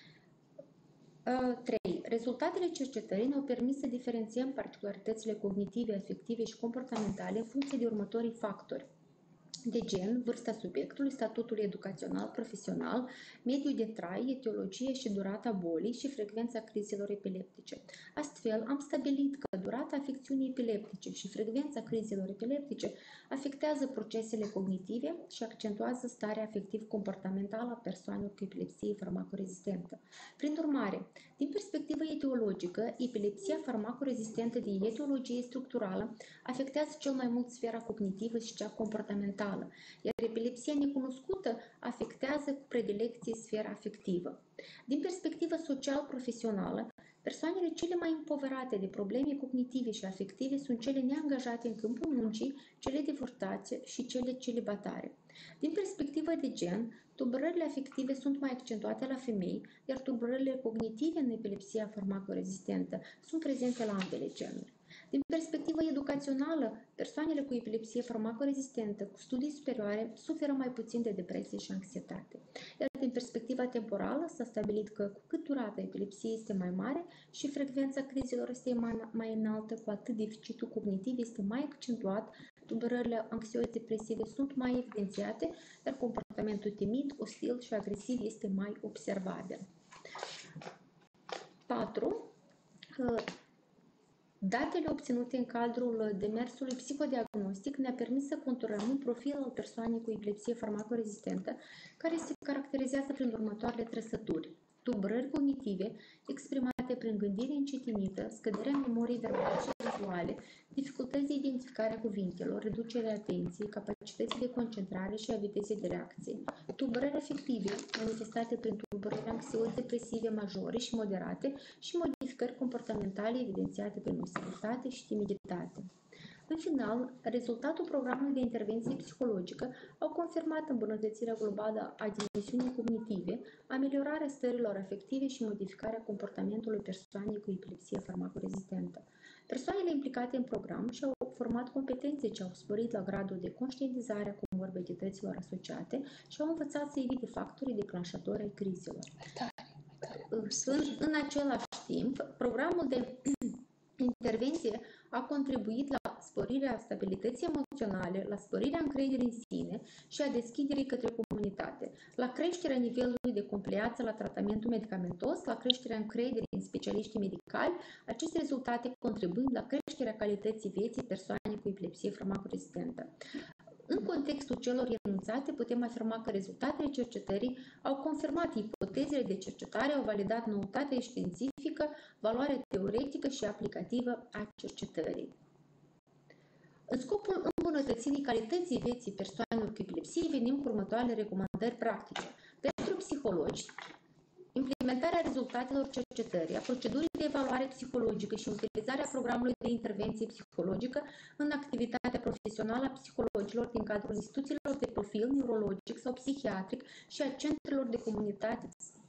trei. Rezultatele cercetării ne-au permis să diferențiem particularitățile cognitive, afective și comportamentale în funcție de următorii factori: de gen, vârsta subiectului, statutul educațional, profesional, mediul de trai, etiologie și durata bolii și frecvența crizelor epileptice. Astfel, am stabilit că durata afecțiunii epileptice și frecvența crizelor epileptice afectează procesele cognitive și accentuează starea afectiv-comportamentală a persoanelor cu epilepsie farmacorezistentă. Prin urmare, din perspectivă etiologică, epilepsia farmacorezistentă de etiologie structurală afectează cel mai mult sfera cognitivă și cea comportamentală, iar epilepsia necunoscută afectează cu predilecție sfera afectivă. Din perspectivă social-profesională, persoanele cele mai împovărate de probleme cognitive și afective sunt cele neangajate în câmpul muncii, cele divorțate și cele celibatare. Din perspectivă de gen, tulburările afective sunt mai accentuate la femei, iar tulburările cognitive în epilepsia farmacorezistentă sunt prezente la ambele genuri. Din perspectivă educațională, persoanele cu epilepsie farmacorezistentă cu studii superioare suferă mai puțin de depresie și anxietate. Iar din perspectiva temporală s-a stabilit că cu cât durata epilepsiei este mai mare și frecvența crizelor este mai, mai înaltă, cu atât deficitul cognitiv este mai accentuat, tulburările anxios-depresive sunt mai evidențiate, iar comportamentul timid, ostil și agresiv este mai observabil. patru. Datele obținute în cadrul demersului psihodiagnostic ne-a permis să conturăm un profil al persoanei cu epilepsie farmacorezistentă care se caracterizează prin următoarele trăsături: tulburări cognitive exprimate prin gândire încetinită, scăderea memoriei verbale și vizuale, dificultăți de identificare a cuvintelor, reducerea atenției, capacității de concentrare și a vitezei de reacție, tulburări afective manifestate prin tulburări anxios-depresive majore și moderate și modificări comportamentale evidențiate prin ostilitate și timiditate. În final, rezultatul programului de intervenție psihologică au confirmat îmbunătățirea globală a dimensiunii cognitive, ameliorarea stărilor afective și modificarea comportamentului persoanei cu epilepsie farmacorezistentă. Persoanele implicate în program și-au format competențe ce au sporit la gradul de conștientizare a comorbidităților asociate și au învățat să evite factorii declanșatori ai crizelor. În, în același timp, programul de intervenție a contribuit la sporirea stabilității emoționale, la sporirea încrederii în sine și a deschiderii către comunitate, la creșterea nivelului de complianță la tratamentul medicamentos, la creșterea încrederii în specialiștii medicali, aceste rezultate contribuind la creșterea calității vieții persoanei cu epilepsie farmacorezistentă. În contextul celor enunțate, putem afirma că rezultatele cercetării au confirmat ipotezele de cercetare, au validat noutatea științifică, valoarea teoretică și aplicativă a cercetării. În scopul îmbunătățirii calității vieții persoanelor cu epilepsie, venim cu următoarele recomandări practice. Pentru psihologi, implementarea rezultatelor cercetării, a procedurii de evaluare psihologică și utilizarea programului de intervenție psihologică în activitatea profesională a psihologilor din cadrul instituțiilor de profil neurologic sau psihiatric și a centrelor de comunitate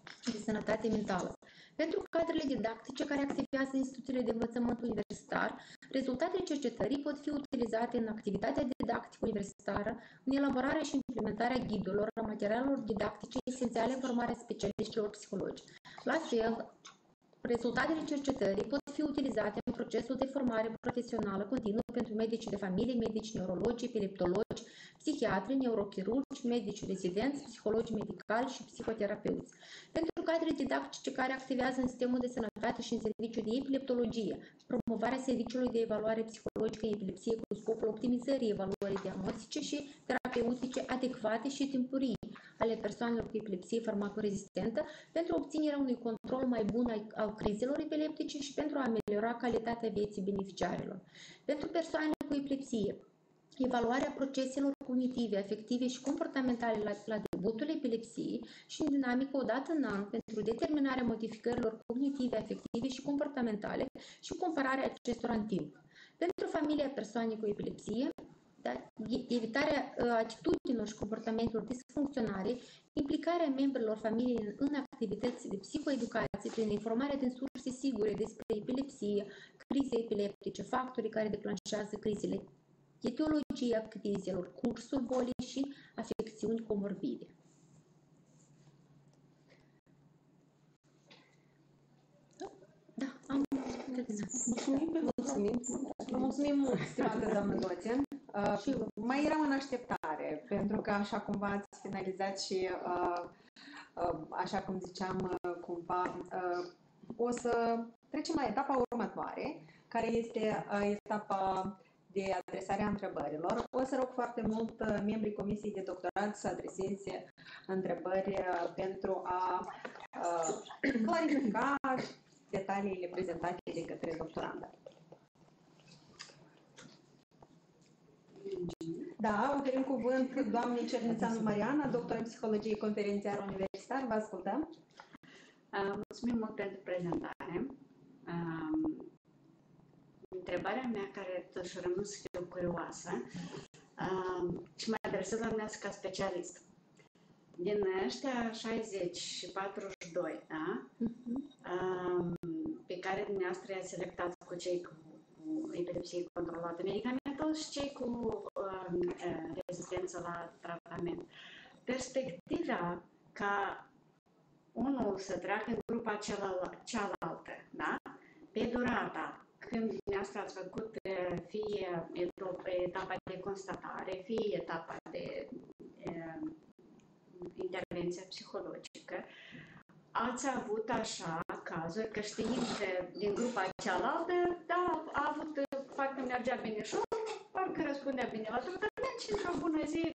de sănătate mentală. Pentru cadrele didactice care activează instituțiile de învățământ universitar, rezultatele cercetării pot fi utilizate în activitatea didactică universitară, în elaborarea și implementarea ghidurilor, a materialelor didactice esențiale în formarea specialiștilor psihologi. La fel, rezultatele cercetării pot fi utilizate în procesul de formare profesională continuă pentru medici de familie, medici neurologi, epileptologi, psihiatri, neurochirurgi, medici rezidenți, psihologi medicali și psihoterapeuți. Pentru cadre didactice care activează în sistemul de sănătate și în serviciul de epileptologie, promovarea serviciului de evaluare psihologică în epilepsie cu scopul optimizării evaluării diagnostice și terapeutice adecvate și timpurii ale persoanelor cu epilepsie farmacorezistentă pentru obținerea unui control mai bun al crizelor epileptice și pentru a ameliora calitatea vieții beneficiarilor. Pentru persoanele cu epilepsie, evaluarea proceselor cognitive, afective și comportamentale la, la debutul epilepsiei și în dinamică odată în an pentru determinarea modificărilor cognitive, afective și comportamentale și compararea acestora în timp. Pentru familia persoanei cu epilepsie, da, evitarea uh, atitudinilor și comportamentelor disfuncționale, implicarea membrilor familiei în activități de psihoeducație prin informarea din surse sigure despre epilepsie, crize epileptice, factorii care declanșează crizele, etiologia crizelor, cursul bolii și afecțiuni comorbide. Da, am terminat. Mulțumim. Mulțumim. Vă mulțumim mult, stimată doamnă docent. Uh, mai eram în așteptare, pentru că așa cum v-ați finalizat și uh, uh, așa cum ziceam uh, cumva, uh, o să trecem la etapa următoare, care este uh, etapa de adresare a întrebărilor. O să rog foarte mult uh, membrii Comisiei de Doctorat să adreseze întrebări uh, pentru a uh, clarifica detaliile prezentate de către doctorandă. Da, oferim cuvânt doamnei Cernițanu Mariana, doctor în psihologie conferențiar universitar. Vă ascultăm. Uh, mulțumim mult pentru prezentare. Uh, întrebarea mea, care totuși rămân să fiu curioasă, uh, și mă adresez la mine ca specialist. Din ăștia șaizeci și patruzeci și doi, da? Uh, pe care dumneavoastră i-ați selectat cu cei cu, cu epilepsie controlată medicamentos și cei cu uh, rezistență la tratament. Perspectiva ca unul să treacă în grupa cealaltă, da? Pe durata, când dumneavoastră ați făcut fie etapa de constatare, fie etapa de uh, intervenție psihologică, ați avut așa cazuri că știind că din grupa cealaltă, da, a avut, parcă mergea bine ușor, parcă răspundea bine la tratament și într-o bună zi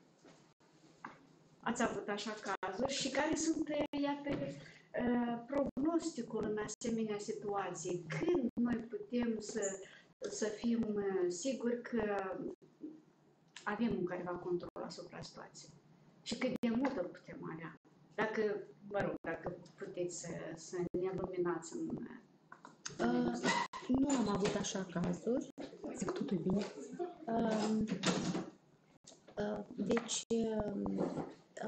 ați avut așa cazuri și care sunt, iată, prognosticul în asemenea situații. Când noi putem să, să fim siguri că avem un careva control asupra situației și cât de mult îl putem avea? Dacă, mă rog, dacă puteți să, să ne luminați în... Uh, nu am avut așa cazuri. Zic totul bine. Uh, uh, deci, uh,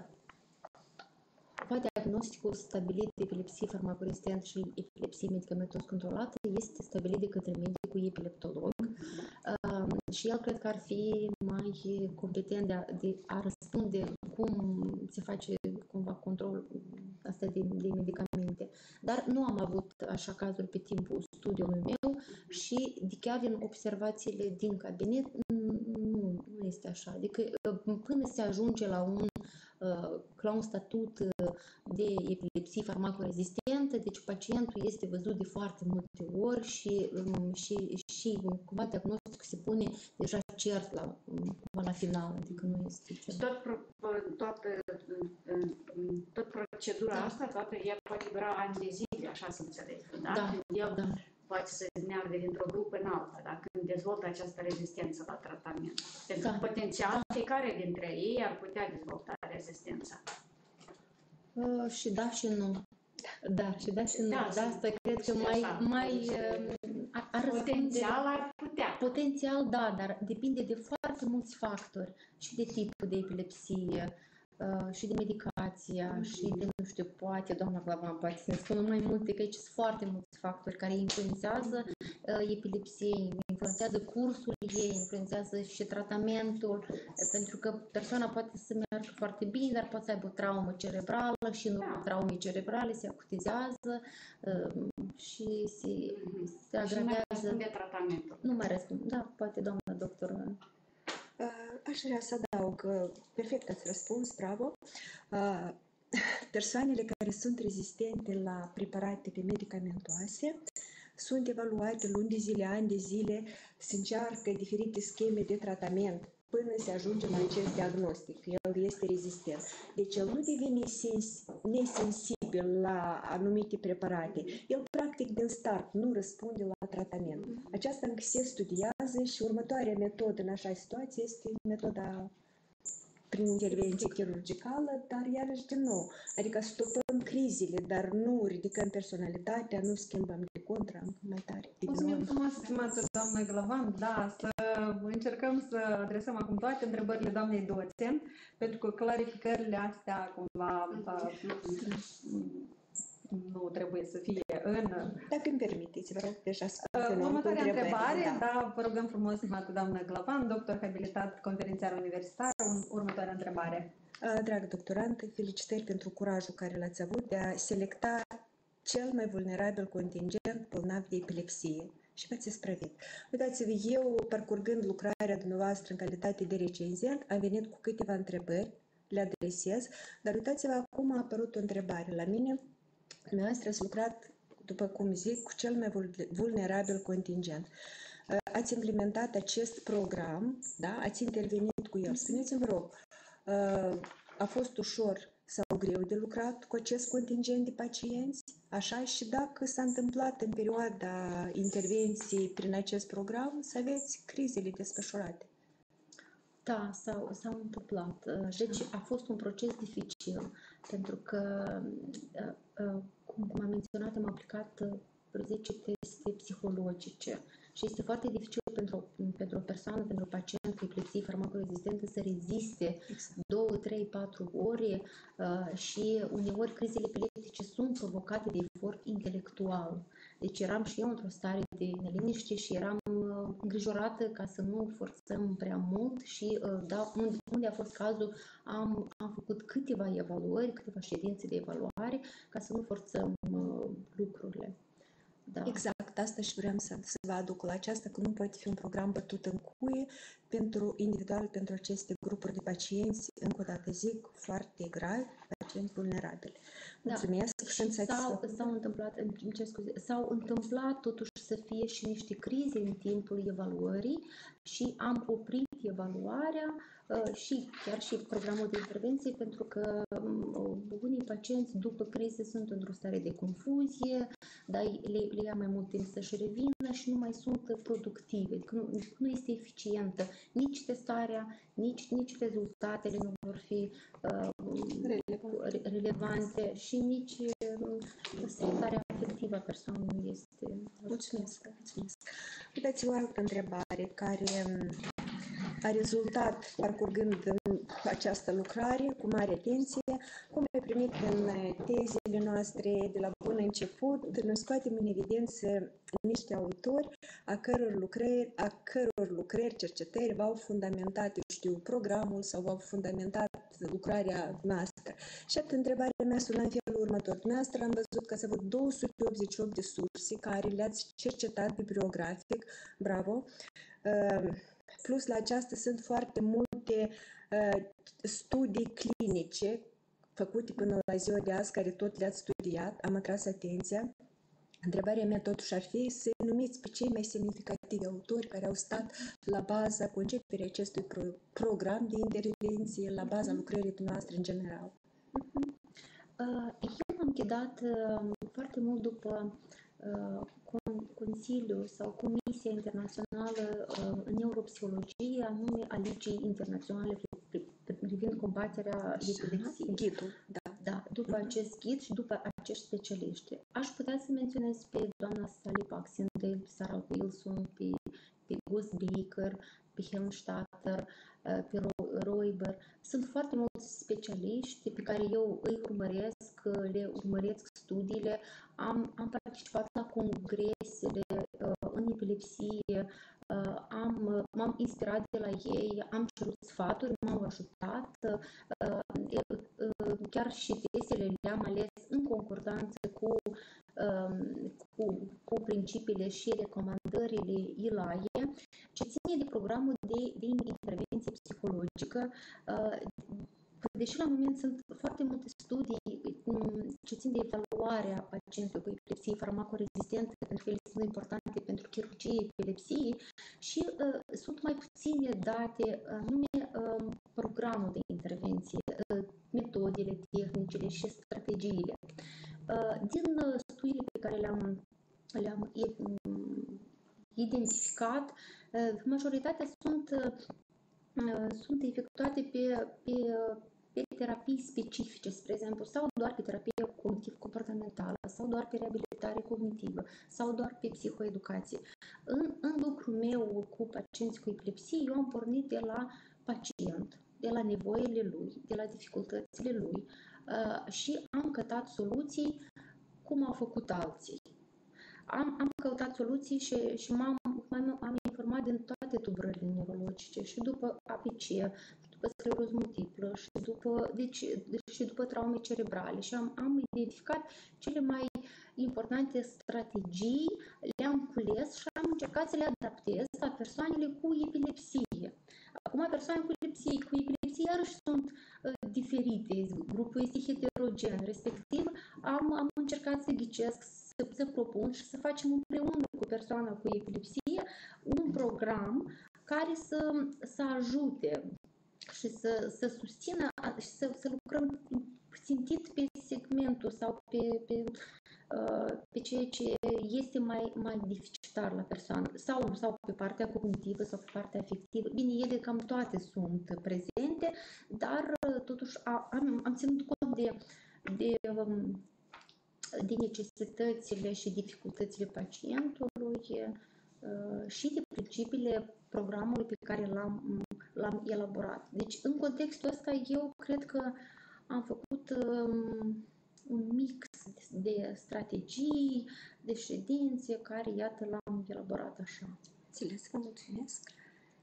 diagnosticul stabilit de epilepsie farmacorezistentă și epilepsie medicamentos controlată este stabilit de către medicul epileptolog uh, și el cred că ar fi mai competent de a, de a răspunde cum se face cumva control asta de, de medicamente. Dar nu am avut așa cazuri pe timpul studiului meu și de chiar din observațiile din cabinet nu, nu este așa. Adică până se ajunge la un la un statut de epilepsie farmacorezistentă, deci pacientul este văzut de foarte multe ori și, și, și cumva diagnosticul se pune deja cert la, la final, adică nu este cert. Tot, tot, tot procedura da. asta, toată ea poate dura ani de zile, așa să înțeleg, da? Da, el da. poate să meargă dintr-o grupă în alta, dacă dezvoltă această rezistență la tratament. Pentru da. potențial, da. fiecare dintre ei ar putea dezvolta rezistența. Uh, și da și nu. Da, și da și nu. Da, da asta cred că mai... așa, mai ar, ar potențial ar putea. Potențial, da, dar depinde de foarte mulți factori și de tipul de epilepsie, uh, și de medicația și de, nu știu, poate, doamna Glavan, poate să ne spună mai multe, că aici sunt foarte mulți factori care influențează uh, epilepsie, influențează cursul ei, influențează și tratamentul, pentru că persoana poate să meargă foarte bine, dar poate să aibă o traumă cerebrală și în urma traumei cerebrale se acutizează uh, și se, se agravează. De tratamentul. Nu mai răspund. Da, poate doamna doctor. Aș vrea să adaug că perfect ați răspuns, bravo. Persoanele care sunt rezistente la preparate pe medicamentoase sunt evaluate luni de zile, ani de zile, se încearcă diferite scheme de tratament până se ajunge la acest diagnostic, că el este rezistent. Deci el nu devine nesensibil la anumite preparate. El practic din start nu răspunde la tratament. Aceasta încă se studiază și următoarea metodă în așa situație este metoda prin intervenție chirurgicală, dar iarăși din nou, adică stopăm crizele, dar nu ridicăm personalitatea, nu schimbăm de contra încă mai tare. Mulțumim frumos, stimată doamnă Glavan, da, să încercăm să adresăm acum toate întrebările doamnei docent, pentru că clarificările astea cumva nu trebuie să fie în... Dacă îmi permiteți, vă rog, deja să uh, următoarea întrebare, da. da, vă rugăm frumos, stimată doamnă Glavan, doctor habilitat conferențiar universitar, un, următoarea întrebare. Dragă doctorantă, felicitări pentru curajul care l-ați avut de a selecta cel mai vulnerabil contingent bolnav de epilepsie și v-ați isprăvit. Uitați-vă, eu, parcurgând lucrarea dumneavoastră în calitate de recenzent, am venit cu câteva întrebări, le adresez, dar uitați-vă, acum a apărut o întrebare la mine. Dumneavoastră ați lucrat, după cum zic, cu cel mai vulnerabil contingent. Ați implementat acest program, da? Ați intervenit cu el. Spuneți-mi, vă rog, a fost ușor sau greu de lucrat cu acest contingent de pacienți? Așa, și dacă s-a întâmplat în perioada intervenției prin acest program să aveți crizele desfășurate? Da, s-au, s-au întâmplat. Deci a fost un proces dificil, pentru că, cum am menționat, am aplicat zece teste psihologice și este foarte dificil pentru, pentru o persoană, pentru un pacient cu epilepsie farmacorezistentă să reziste două, trei, patru ore uh, și uneori crizele epileptice sunt provocate de efort intelectual. Deci eram și eu într-o stare de neliniște și eram uh, îngrijorată ca să nu forțăm prea mult și uh, da, unde, unde a fost cazul am, am făcut câteva evaluări, câteva ședințe de evaluare ca să nu forțăm uh, lucrurile. Da. Exact, asta și vreau să, să vă aduc la aceasta, că nu poate fi un program bătut în cuie pentru individual, pentru aceste grupuri de pacienți, încă o dată zic, foarte gravi, pacienți vulnerabili. Mulțumesc. Da. S-au, s-au întâmplat, îmi cer scuze, s-au întâmplat totuși să fie și niște crize în timpul evaluării și am oprit evaluarea uh, și chiar și programul de intervenție, pentru că um, unii pacienți după crize sunt într-o stare de confuzie, dar le, le ia mai mult timp să-și revină și nu mai sunt productive, adică nu, nu este eficientă nici testarea, nici, nici rezultatele nu vor fi uh, relevante și nici uh, starea afectivă a persoanei nu este. Mulțumesc. Mulțumesc. Uitați-vă o altă întrebare care a rezultat parcurgând această lucrare cu mare atenție, cum ai primit în tezele noastre de la bun început, noi scoatem în evidență niște autori a căror lucrări, a căror lucrări, cercetări v-au fundamentat, eu știu, programul sau v-au fundamentat lucrarea noastră. Și atât întrebarea mea sună în felul următor. Dumneavoastră am văzut că ați avut două sute optzeci și opt de surse care le-ați cercetat bibliografic, bravo. Plus la aceasta sunt foarte multe uh, studii clinice făcute până la ziua de azi, care tot le-ați studiat, am atras atenția. Întrebarea mea totuși ar fi să numiți pe cei mai semnificativi autori care au stat la baza conceperii acestui pro program de intervenție, la baza lucrării noastre în general. Eu m-am ghidat foarte mult după Consiliul sau Comisia Internațională în Neuropsihologie, anume a Ligii Internaționale privind combaterea epilepsiei. Ghidul, da. Da, după acest ghid și după acești specialiști. Aș putea să menționez pe doamna Sally Baxendale, pe Sarah Wilson, pe, pe Gus Baker, pe Helmstadter, pe Roiber. Sunt foarte mulți specialiști pe care eu îi urmăresc, le urmăresc studiile. Am, am participat la congresele uh, în epilepsie, uh, am, m-am inspirat de la ei, am cerut sfaturi, m-au ajutat. Uh, uh, chiar și testele le-am ales în concordanță cu, uh, cu, cu principiile și recomandările I L A E, ce ține de programul de, de intervenție psihologică. Uh, Deși la moment sunt foarte multe studii ce țin de evaluarea pacienților cu epilepsie farmacorezistentă, pentru că ele sunt importante pentru chirurgie epilepsiei, și uh, sunt mai puține date, anume uh, programul de intervenție, uh, metodele, tehnicile și strategiile. Uh, din uh, studiile pe care le-am, le-am identificat, uh, majoritatea sunt, uh, sunt efectuate pe, pe pe terapii specifice, spre exemplu, sau doar pe terapie cognitiv-comportamentală, sau doar pe reabilitare cognitivă, sau doar pe psihoeducație. În, în lucrul meu cu pacienți cu epilepsie, eu am pornit de la pacient, de la nevoile lui, de la dificultățile lui uh, și am căutat soluții cum au făcut alții. Am, am căutat soluții și, și m-am, m-am am informat din toate tulburările neurologice, și după A P C, după scleroză multiplă, și după, deci, și după traume cerebrale, și am, am identificat cele mai importante strategii, le-am cules și am încercat să le adaptez la persoanele cu epilepsie. Acum, persoanele cu epilepsie, cu epilepsie iarăși sunt uh, diferite, grupul este heterogen, respectiv am, am încercat să ghicesc, să, să propun și să facem împreună cu persoana cu epilepsie un program care să, să ajute și să, să susțină și să, să lucrăm țintit pe segmentul sau pe, pe, pe ceea ce este mai, mai dificilar la persoană, sau, sau pe partea cognitivă sau pe partea afectivă. Bine, ele cam toate sunt prezente, dar totuși am, am ținut cont de, de, de necesitățile și dificultățile pacientului și de principiile programului pe care l-am, l-am elaborat. Deci, în contextul ăsta, eu cred că am făcut um, un mix de strategii, de ședințe, care, iată, l-am elaborat așa. Înțeles, vă mulțumesc.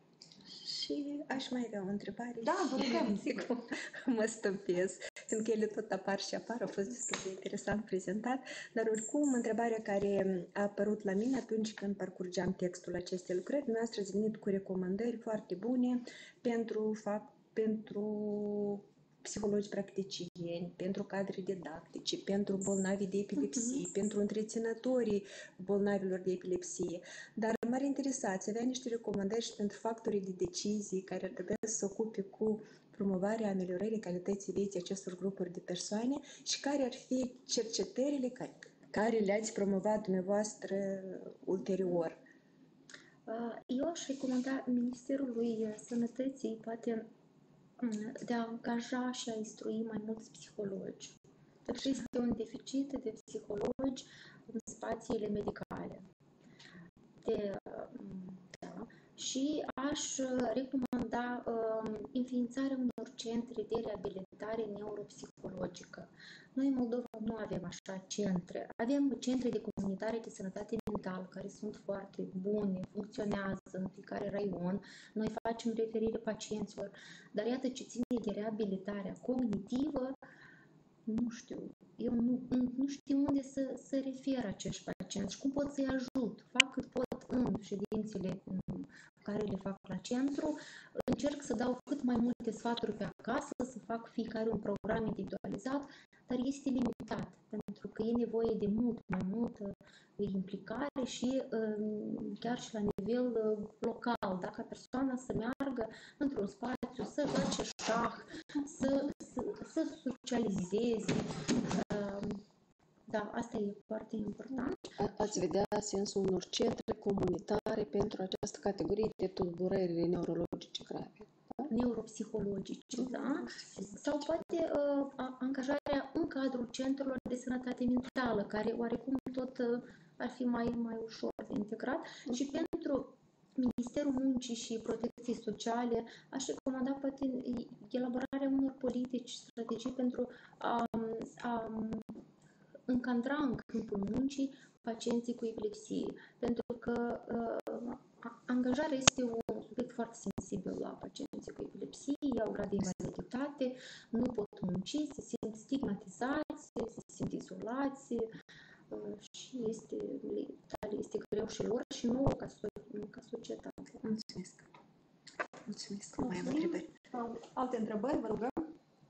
Și aș mai avea o întrebare. Da, vă rugăm, sigur. Mă stăpesc, pentru că ele tot apar și apar, a fost destul de interesant prezentat, dar oricum, întrebarea care a apărut la mine atunci când parcurgeam textul acestei lucrări, dumneavoastră ați venit cu recomandări foarte bune pentru, fapt, pentru psihologi practicieni, pentru cadre didactice, pentru bolnavii de epilepsie, uh-huh. pentru întreținătorii bolnavilor de epilepsie. Dar m-ar interesa, ați avea niște recomandări și pentru factorii de decizii care ar trebui să se ocupe cu promovarea, ameliorării calității vieții acestor grupuri de persoane și care ar fi cercetările care, care le-ați promovat dumneavoastră ulterior? Eu aș recomanda Ministerului Sănătății, poate, de a angaja și a instrui mai mulți psihologi. Pentru că este un deficit de psihologi în spațiile medicale. De, da. Și aș recomanda uh, înființarea unor centre de reabilitare neuropsihologică. Noi în Moldova nu avem așa centre. Avem centre de comunitare de sănătate mentală care sunt foarte bune, funcționează în fiecare raion. Noi facem referire pacienților. Dar iată ce ține de reabilitarea cognitivă, nu știu. Eu nu, nu știu unde să, să refer acești pacienți și cum pot să-i ajut. Fac cât pot în ședințele care le fac la centru, încerc să dau cât mai multe sfaturi pe acasă, să fac fiecare un program individualizat, dar este limitat, pentru că e nevoie de mult mai multă implicare și chiar și la nivel local, dacă persoana să meargă într-un spațiu, să face șah, să, să, să socializeze. Da, asta e foarte important. Ați vedea sensul unor centre comunitare pentru această categorie de tulburări neurologice grave. Da? Neuropsihologice, da? Sau poate uh, angajarea în cadrul centrelor de sănătate mentală, care oarecum tot uh, ar fi mai, mai ușor de integrat. Și pentru Ministerul Muncii și Protecției Sociale aș recomanda recomandat poate elaborarea unor politici, strategii pentru a, a încadra în câmpul muncii pacienții cu epilepsie, pentru că uh, angajarea este un subiect foarte sensibil la pacienții cu epilepsie, au grad de invaliditate, nu pot munci, se simt stigmatizați, se simt izolați uh, și este, este greu și lor și nouă ca, ca societate. Mulțumesc! Mulțumesc! Nu mai am întrebări. Alte întrebări, vă rugăm?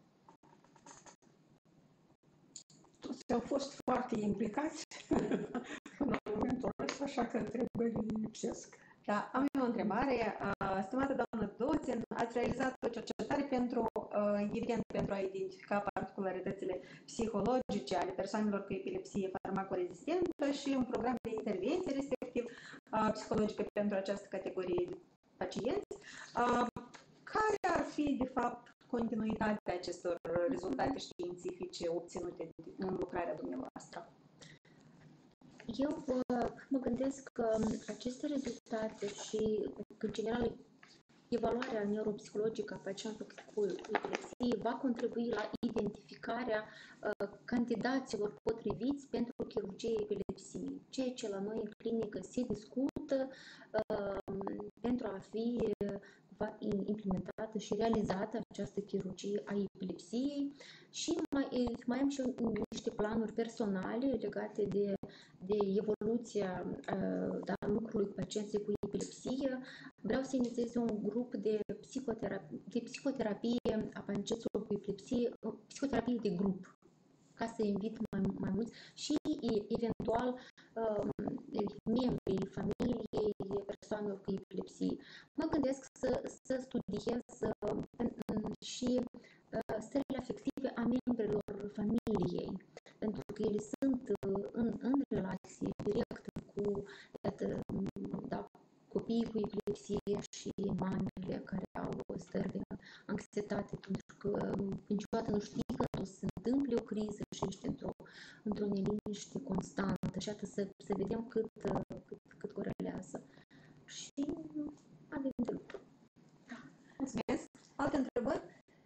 Toți au fost foarte implicați în momentul ăsta, așa că întrebările lipsesc. Da, am eu o întrebare. Stimată doamnă Doțen, ați realizat o cercetare pentru, evident, pentru a identifica particularitățile psihologice ale persoanelor cu epilepsie farmacorezistentă și un program de intervenție, respectiv psihologică, pentru această categorie de pacienți. Care ar fi, de fapt, continuitatea acestor rezultate științifice obținute în lucrarea dumneavoastră? Eu mă gândesc că aceste rezultate și, în general, evaluarea neuropsihologică a pacienților cu epilepsie va contribui la identificarea uh, candidaților potriviți pentru chirurgie epilepsie, ceea ce la noi în clinică se discută uh, pentru a fi va implementată și realizată această chirurgie a epilepsiei și mai, mai am și niște planuri personale legate de, de evoluția uh, da, lucrului cu pacienții cu epilepsie. Vreau să inițiez un grup de psihoterapie, de psihoterapie a pacienților cu epilepsie, psihoterapie de grup, ca să invit mai, mai mulți și eventual uh, membrii familiei persoanelor cu epilepsie. Mă gândesc să, să studiez uh, și uh, stările afective a membrilor familiei, pentru că ele sunt uh, în, în relație directă cu iată, da, copiii cu epilepsie și mamele care au stări de anxietate, pentru că niciodată nu știi când o să se întâmple o criză și ești într-o, într-o neliniște constantă și atât să, să vedem cât, cât, cât corelează. Și avem de lucru. Mulțumesc! Alte întrebări?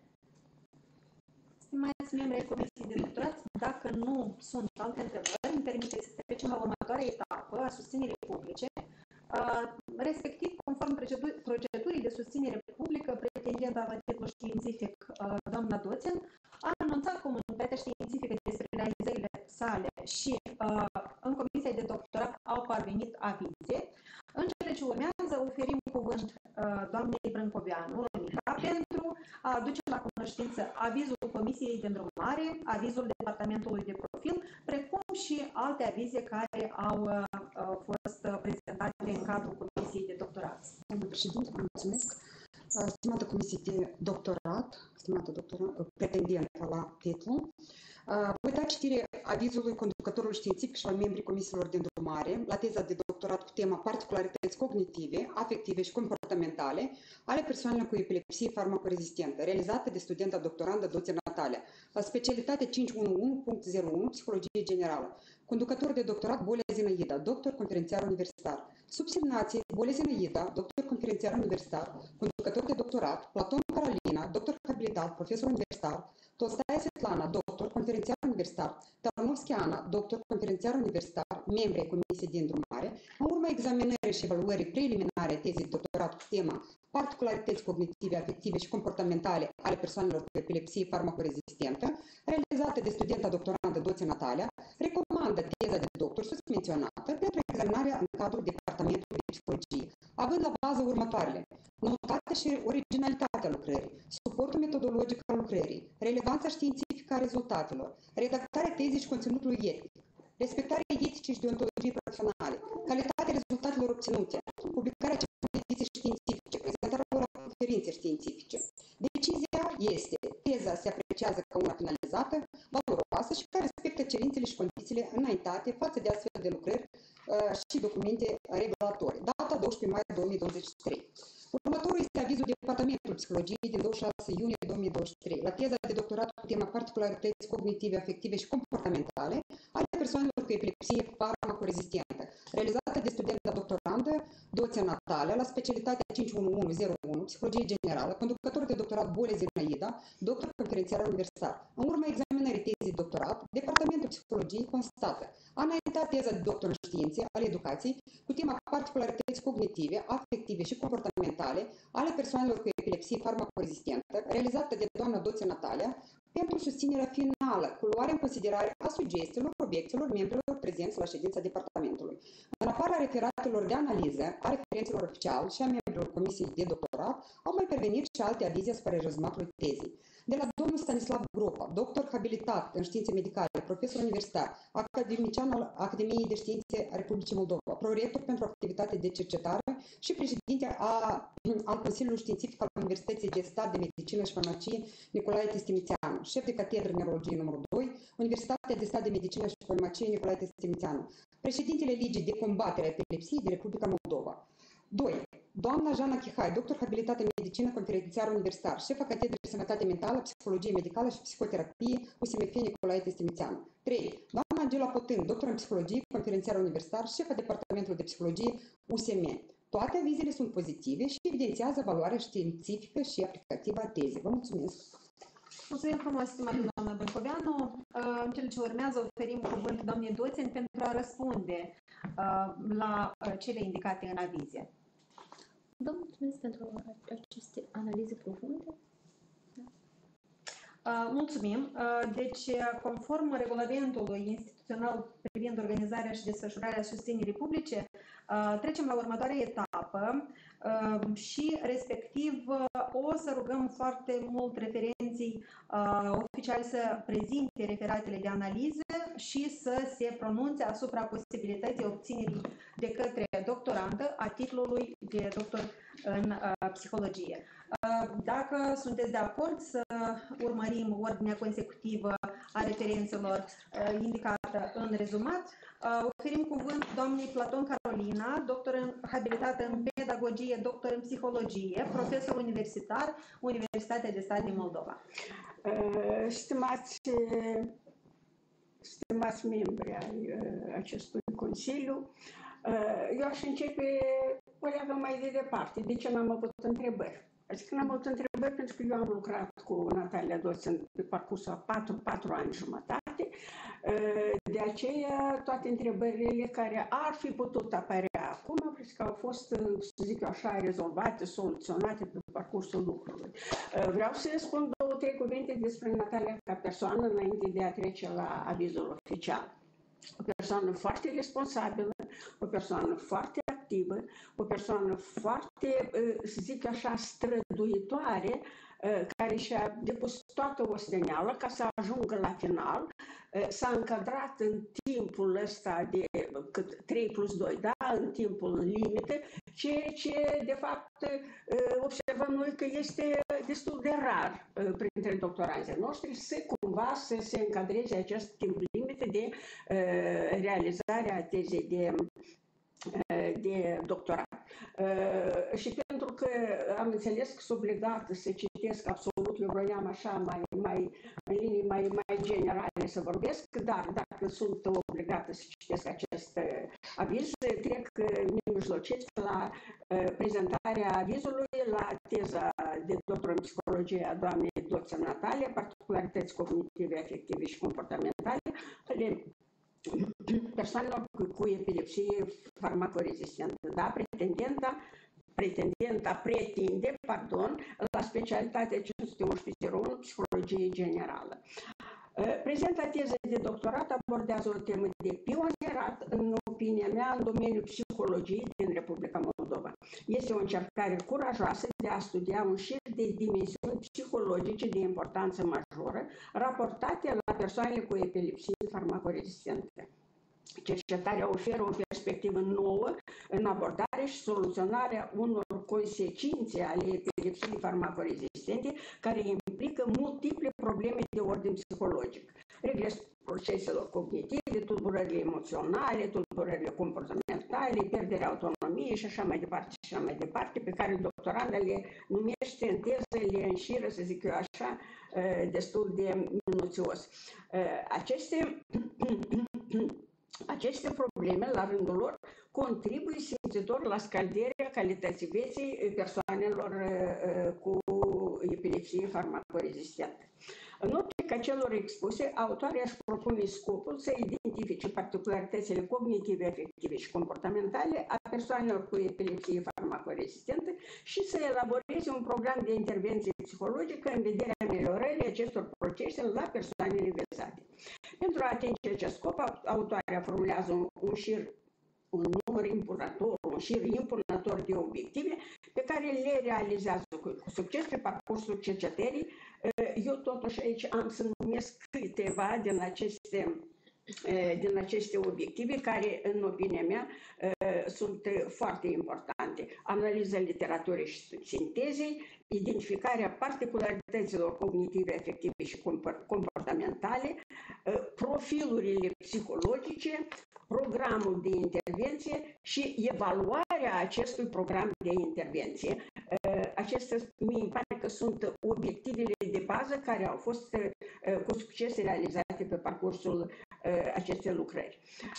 Stimați membri ai Comisiei de Doctorat, dacă nu sunt alte întrebări, îmi permiteți să trecem la următoarea etapă a susținerii publice, respectiv, conform procedurii de susținere publică, pretendenta la titlul științific, doamna Doțen, a anunțat comunitatea științifică despre realizările sale și în Comisia de Doctorat au parvenit avize. În cele ce urmează, oferim cuvânt doamnei Brâncoveanu, Ronica, pentru a aduce la cunoștință avizul Comisiei de Îndrumare, avizul Departamentului de Profil, precum și alte avize care au fost prezentate în cadrul Comisiei de Doctorat. Domnul președinte, vă mulțumesc. Stimată Comisie de Doctorat, stimată doctorat, pretendentă la titlu, voi da citire avizului conducătorului științific și al membrii comisiilor de îndrumare la teza de doctorat cu tema particularități cognitive, afective și comportamentale ale persoanelor cu epilepsie farmacorezistentă, realizată de studenta doctorandă Doțen Natalia, la specialitate cinci unu unu punct zero unu, Psihologie Generală. Conducător de doctorat Bolea Zinaida, doctor conferențiar universitar. Subsemnație Bolea Zinaida, doctor conferențiar universitar. Conducător de doctorat Platon Carolina, doctor habilitat, profesor universitar. Tolstaia Svetlana, doctor conferențiar universitar. Tarnovski Ana, doctor conferențiar universitar, membri ai Comisiei de Îndrumare, în urma examinării și evaluării preliminare a tezei de doctorat cu tema particularități cognitive, afective și comportamentale ale persoanelor cu epilepsie farmacorezistentă, realizată de studenta doctorandă Doțen Natalia, recomandă teza de doctor sus menționată pentru examinarea în cadrul Departamentului de Psihologie, având la bază următoarele: noutatea și originalitatea lucrării, suportul metodologic al lucrării, relevanța științifică a rezultatelor, redactarea tezei și conținutului etic, respectarea eticii și deontologiei profesionale, calitatea rezultatelor obținute, publicarea acestor ediții științifice, prezentarea lor la conferințe științifice. Decizia este: teza se apreciază ca una finalizată, valoroasă și care respectă cerințele și condițiile înaintate față de astfel de lucrări uh, și documente regulatorii. Data douăsprezece mai două mii douăzeci și trei. Următorul este avizul Departamentului Psihologiei din douăzeci și șase iunie două mii douăzeci și trei la teza de doctorat cu tema particularități cognitive, afective și comportamentale ale persoanelor cu epilepsie farmacorezistentă, realizată de studenta doctorandă Doția Natalia la specialitatea cinci unu unu zero unu, Psihologie Generală, conducător de doctorat Bole Zinaida, doctor conferențiar universitar. În urma examinării tezei de doctorat, Departamentul Psihologiei constată: a înaintat teza de doctor în științe ale educației cu tema particularități cognitive, afective și comportamentale ale persoanelor cu epilepsie farmacorezistentă, realizată de doamna Doția Natalia, pentru susținerea finală, cu luarea în considerare a sugestiilor, obiecțiilor membrilor prezenți la ședința departamentului. În afara referatelor de analiză a referenților oficiali și a membrilor Comisiei de Doctorat, au mai pervenit și alte avize asupra rezumatului tezei. De la domnul Stanislav Gropa, doctor habilitat în științe medicale, profesor universitar, academician al Academiei de Științe a Republicii Moldova, prorector pentru activitate de cercetare și președinte a, al Consiliului Științific al Universității de Stat de Medicină și Farmacie Nicolae Testimițeanu, șef de catedră neurologie numărul doi, Universitatea de Stat de Medicină și Farmacie Nicolae Testimițeanu, președintele Ligii de Combatere a Epilepsiei din Republica Moldova. doi. Doamna Jana Chihai, doctor habilitat în medicină, conferențiar universitar, șefa catedrei de sănătate mentală, psihologie medicală și psihoterapie, U S M F Nicolae Testimițeanu. trei. Doamna Angela Potân, doctor în psihologie, conferențiar universitar, șefa departamentului de psihologie U S M. Toate avizele sunt pozitive și evidențiază valoarea științifică și aplicativă a tezei. Vă mulțumesc! Mulțumim frumos, stimată doamnă Băncoveanu. În cele ce urmează oferim cuvânt doamnei Doțen pentru a răspunde la cele indicate în avize. Vă mulțumesc pentru aceste analize profunde. Mulțumim. Deci, conform regulamentului instituțional privind organizarea și desfășurarea susținerii publice, trecem la următoarea etapă și, respectiv, o să rugăm foarte mult referenții oficiali să prezinte referatele de analiză și să se pronunțe asupra posibilității obținerii de către doctorandă a titlului de doctor în psihologie. Dacă sunteți de acord să urmărim ordinea consecutivă a referențelor indicată în rezumat, oferim cuvânt doamnei Platon Carolina, doctor în, habilitată în pedagogie, doctor în psihologie, profesor universitar, Universitatea de Stat din Moldova. Stimați, stimați membri ai acestui Consiliu, eu aș începe o leagă mai de departe. De ce n-am avut întrebări? Adică n-am avut întrebări pentru că eu am lucrat cu Natalia Doțen pe parcursul a patru, patru ani jumătate. De aceea, toate întrebările care ar fi putut apărea acum, cred că au fost, să zic eu așa, rezolvate, soluționate pe parcursul lucrurilor. Vreau să spun două, trei cuvinte despre Natalia ca persoană înainte de a trece la avizul oficial. O persoană foarte responsabilă, o persoană foarte activă, o persoană foarte, să zic așa, străduitoare, care și-a depus toată osteneala ca să ajungă la final, s-a încadrat în timpul ăsta de cât, trei plus doi, da? În timpul limită, ceea ce, de fapt, observăm noi că este destul de rar printre doctoranții noștri să cumva să se încadreze acest timp limită de realizarea tezei de de doctorat. Uh, și pentru că am înțeles că sunt obligată să citesc absolut, eu vroiam așa mai, mai, în linii mai, mai generale să vorbesc, dar dacă sunt obligată să citesc acest uh, aviz, trec nemijlocit la uh, prezentarea avizului la teza de doctor în psihologie a doamnei Doția Natalia, particularități cognitive, afective și comportamentale ale persoanelor cu, cu epilepsie farmacorezistentă, da? Pretendenta, pretendenta pretinde, pardon, la specialitatea cinci sute unsprezece zero unu, psihologie generală. Prezenta teză de doctorat abordează o temă de pionierat, în opinia mea, în domeniul psihologiei din Republica Moldova. Este o încercare curajoasă de a studia un șir de dimensiuni psihologice de importanță majoră, raportate la persoanele cu epilepsie farmacorezistente. Cercetarea oferă o perspectivă nouă în abordare și soluționarea unor consecințe ale epilepsiei farmacorezistente care implică multiple probleme de ordin psihologic. Regres, proceselor cognitive, tulburările emoționale, tulburările comportamentale, pierderea autonomiei și așa mai departe și așa mai departe, pe care doctoranda le numește în teză, le înșiră, să zic eu așa, destul de minuțios. Aceste Aceste probleme, la rândul lor, contribuie simțitor la scăderea calității vieții persoanelor cu epilepsie farmacorezistentă. În optica celor expuse, autoarea își propune scopul să identifice particularitățile cognitive, afective și comportamentale a persoanelor cu epilepsie farmacorezistentă și să elaboreze un program de intervenție psihologică în vederea ameliorării acestor procese la persoanele vizate. Pentru a atinge acest scop, autoarea formulează un, un șir un număr impunător, un șir impunător de obiective pe care le realizează cu succes pe parcursul cercetării. Eu totuși aici am să numesc câteva din aceste, din aceste obiective care, în opinia mea, sunt foarte importante. Analiza literaturii și sintezei, identificarea particularităților cognitive, afective și comportamentale, profilurile psihologice, programul de intervenție și evaluarea acestui program de intervenție. Acestea mi pare că sunt obiectivele de bază care au fost cu succes realizate pe parcursul acestei lucrări.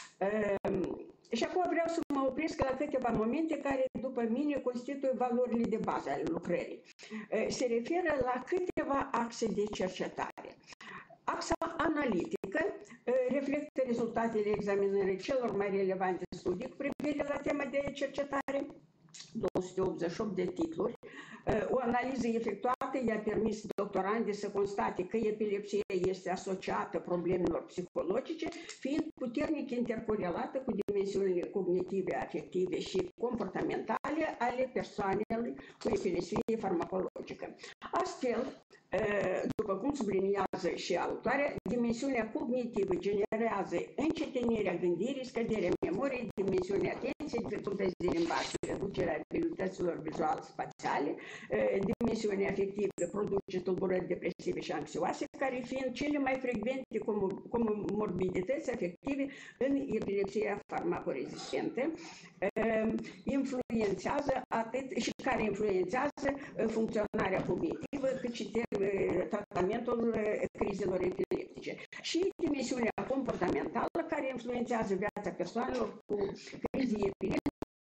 Și acum vreau să mă opresc la câteva momente care, după mine, constituie valorile de bază ale lucrării. Se referă la câteva axe de cercetare. Axa analitică reflectă rezultatele examinării celor mai relevante studii cu privire la tema de cercetare, două sute optzeci și opt de titluri. O analiză efectuată i-a permis doctorandei să constate că epilepsia este asociată problemelor psihologice, fiind puternic intercorelată cu dimensiunile cognitive, afective și comportamentale ale persoanelor cu epilepsie farmacologică. Astfel, după cum subliniază și autoarea, dimensiunea cognitivă generează încetinirea gândirii, scăderea memoriei, dimensiunea atenției, dificultăți de limbaj, reducerea abilităților vizual-spațiale, dimensiunea afectivă produce tulburări depresive și anxioase, care fiind cele mai frecvente comorbidități afective în epilepsia farmacorezistentă, influențează atât și care influențează funcționarea cognitivă, cât și tratamentul crizelor epileptice. Și dimensiunea comportamentală, care influențează viața persoanelor cu crize epileptice,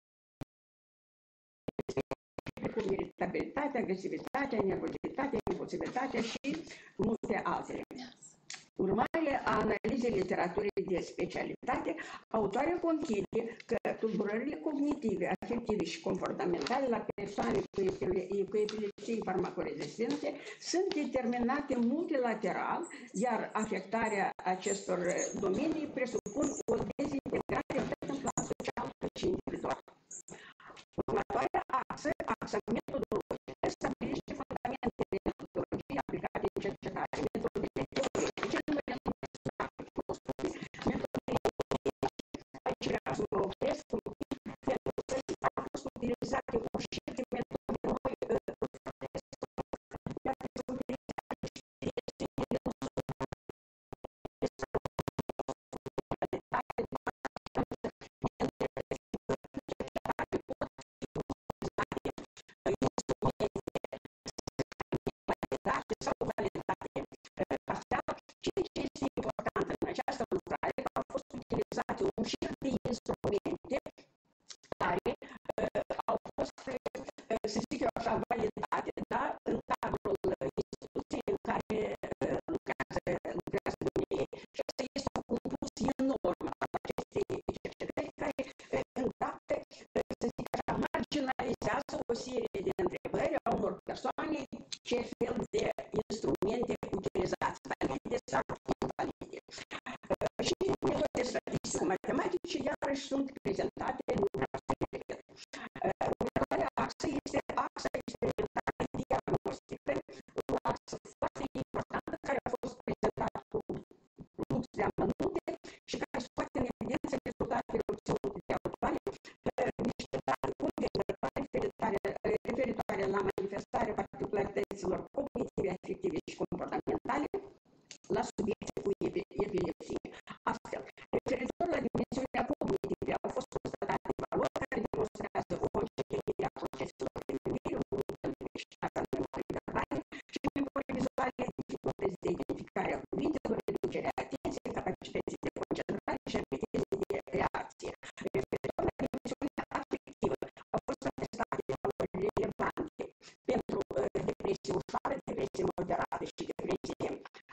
cum irritabilitatea, agresivitatea, nervozitatea, impulsivitatea și multe altele. Urmare a analizei literaturii de specialitate, autoarea conchide că tulburările cognitive, afective și comportamentale la persoane cu epilepsie farmacorezistente sunt determinate multilateral, iar afectarea acestor domenii presupun o dezintegrare atât în plan social cât și individual. Următoarea axă, axa metodologică, stabilește fundamentele metodologiei aplicate în cercetare, metodele teoretice, aici vreau să mă opresc pentru că au fost utilizate o serie de metode noi, iar să utilizate sau validitate parțială. Ceea ce este important în această lucrare că au fost utilizate un șir de instrumente care uh, au fost, uh, să zic eu așa, validate, da, în cadrul instituției în care uh, lucrează, lucrează dumneavoastră. Și asta este un plus enorm al acestei cercetări care uh, îndată, uh, să zic așa, marginalizează o serie de întrebări a unor persoane ce fel de instrumente utilizați, valide sau invalide. Și metode statistico-matematice iarăși sunt prezentate în această repet. Următoarea axă este axa experimentală diagnostică, o axă foarte importantă care a fost prezentată cu lux de amănunte și care scoate în evidență rezultatele obținute de autoare, niște date fundamentoare referitoare la manifestarea particularităților cognitive, afective și comportamentale la subiecte cu epilepsie. și viteze de reacție. Referitor la dimensiunea afectivă, au fost atestate valori relevante pentru depresie ușoară, depresie moderată și depresie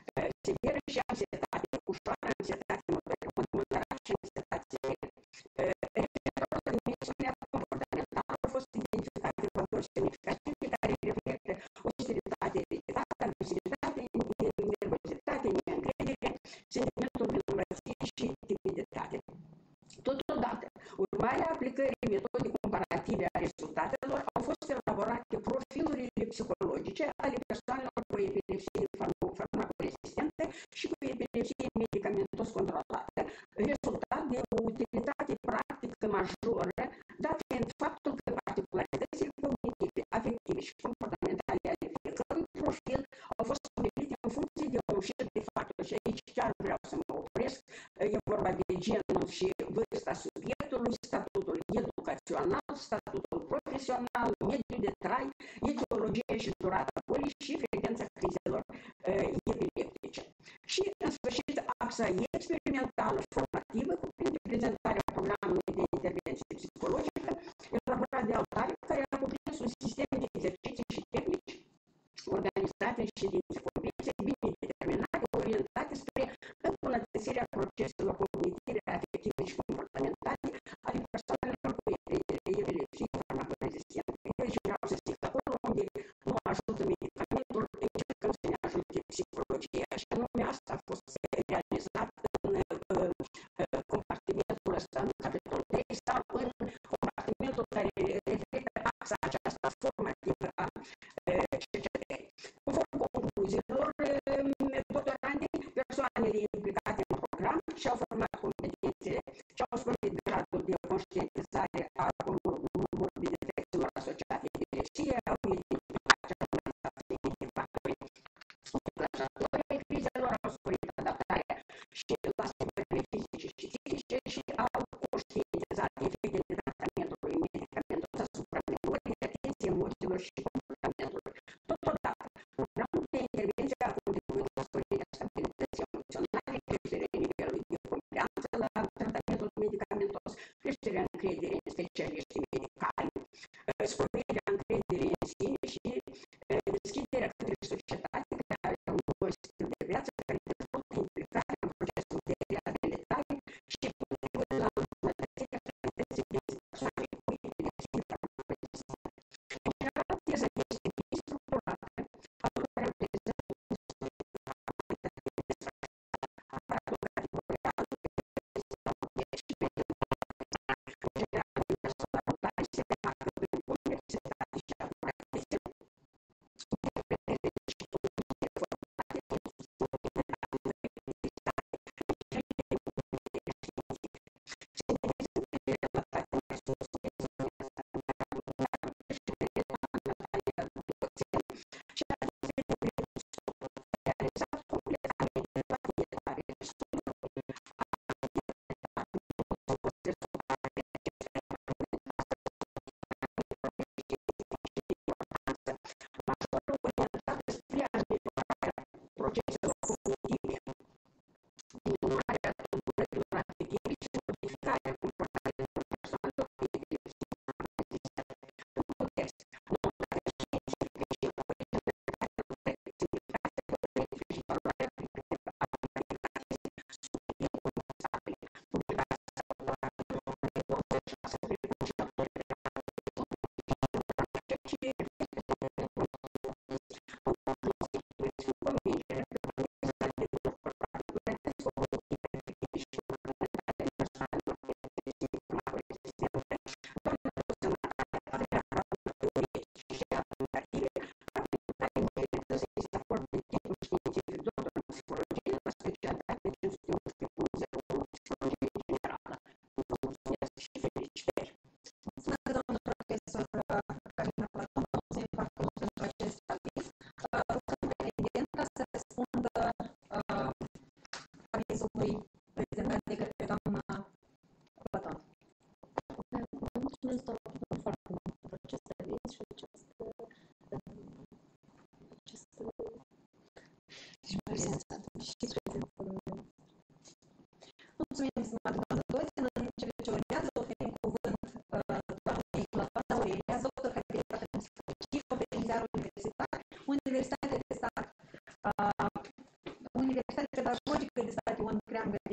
severă și anxietate ușoară, anxietate moderată și anxietate severă. Referitor la dimensiunea comportamentală, au fost identificate valori semnificative care reflectă ostilitate ridicată, agresivitate, nervozitate, neîncredere, sentimentul vinovăție și timiditate. Totodată, urmare a aplicării metodei comparative a rezultatelor, au fost elaborate profilurile psihologice ale persoanelor cu epilepsie farmacorezistentă și cu epilepsie medicamentos controlată, rezultat de o utilitate practică majoră, dat fiind faptul că particularitățile cognitive, afective și comportamentale ale fiecărui profil au fost stabilite în funcție de un șir de factori. Și aici chiar vreau să mă opresc. E vorba de genul și vârsta subiectului, statutul educațional, statutul profesional, mediul de trai, etiologia și durata bolii și frecvența crizelor uh, epileptice. Și, în sfârșit, axa experimentală formativă cuprinde prezentarea programului de intervenție psihologică elaborat de Altare, care a cuprins un sistem de exerciții și tehnici organizate în ședințe convenție bine determinate, orientate spre îmbunătățirea proceselor cognitive, afective și comportamentale ale persoanelor cu epilepsie farmacorezistentă. Deci vreau să zic că acolo unde nu ajută medicamentul, încercăm să ne ajute psihologia și anume asta a fost realizat în uh, compartimentul ăsta, în capitolul trei sau în compartimentul care reflectă axa aceasta formativă a uh, cercetării. Conform concluziilor, doctorandii, persoanele implicate în program și-au format competențele și au sporit gradul de conștientizare a morbidităților asociate epilepsie, au identificat și analizat factorii declanșatori ai crizelor, au sporit adaptarea și la schimbările fizice și psihice și au conștientizat efectele tratamentului medicamentos asupra memoriei, atenției, emoțiilor și comportamentului. Totodată, programul de intervenție a contribuit la sporirea stabilității emoționale, creșterea nivelului de confianță la tratamentul medicamentos, creșterea încrederii în specialiștii medicali, sporirea încrederii în sine și deschiderea către societate, crearea unui nou stil de viață care dezvoltă implicarea în procesul de reabilitare și contribuie la îmbunătățirea calității vieții persoanei cu epilepsie farmacorezistentă. În general, teza este bine structurată, a căror prezent aparatul categorial și general personalitate se facă prin complexitate și acuratețe, și cogniție formate în susținerea proceselor cognitive, diminuarea tulburărilor afective și modificarea comportamentelor persoanelor cu epilepsie farmacorezistentă. În context, notarea științifică și orientarea flexibilitatea teoretică și valoarea aplicării aplicației sunt incontestabile. Publicația autorilor de douăzeci și șase recunoscători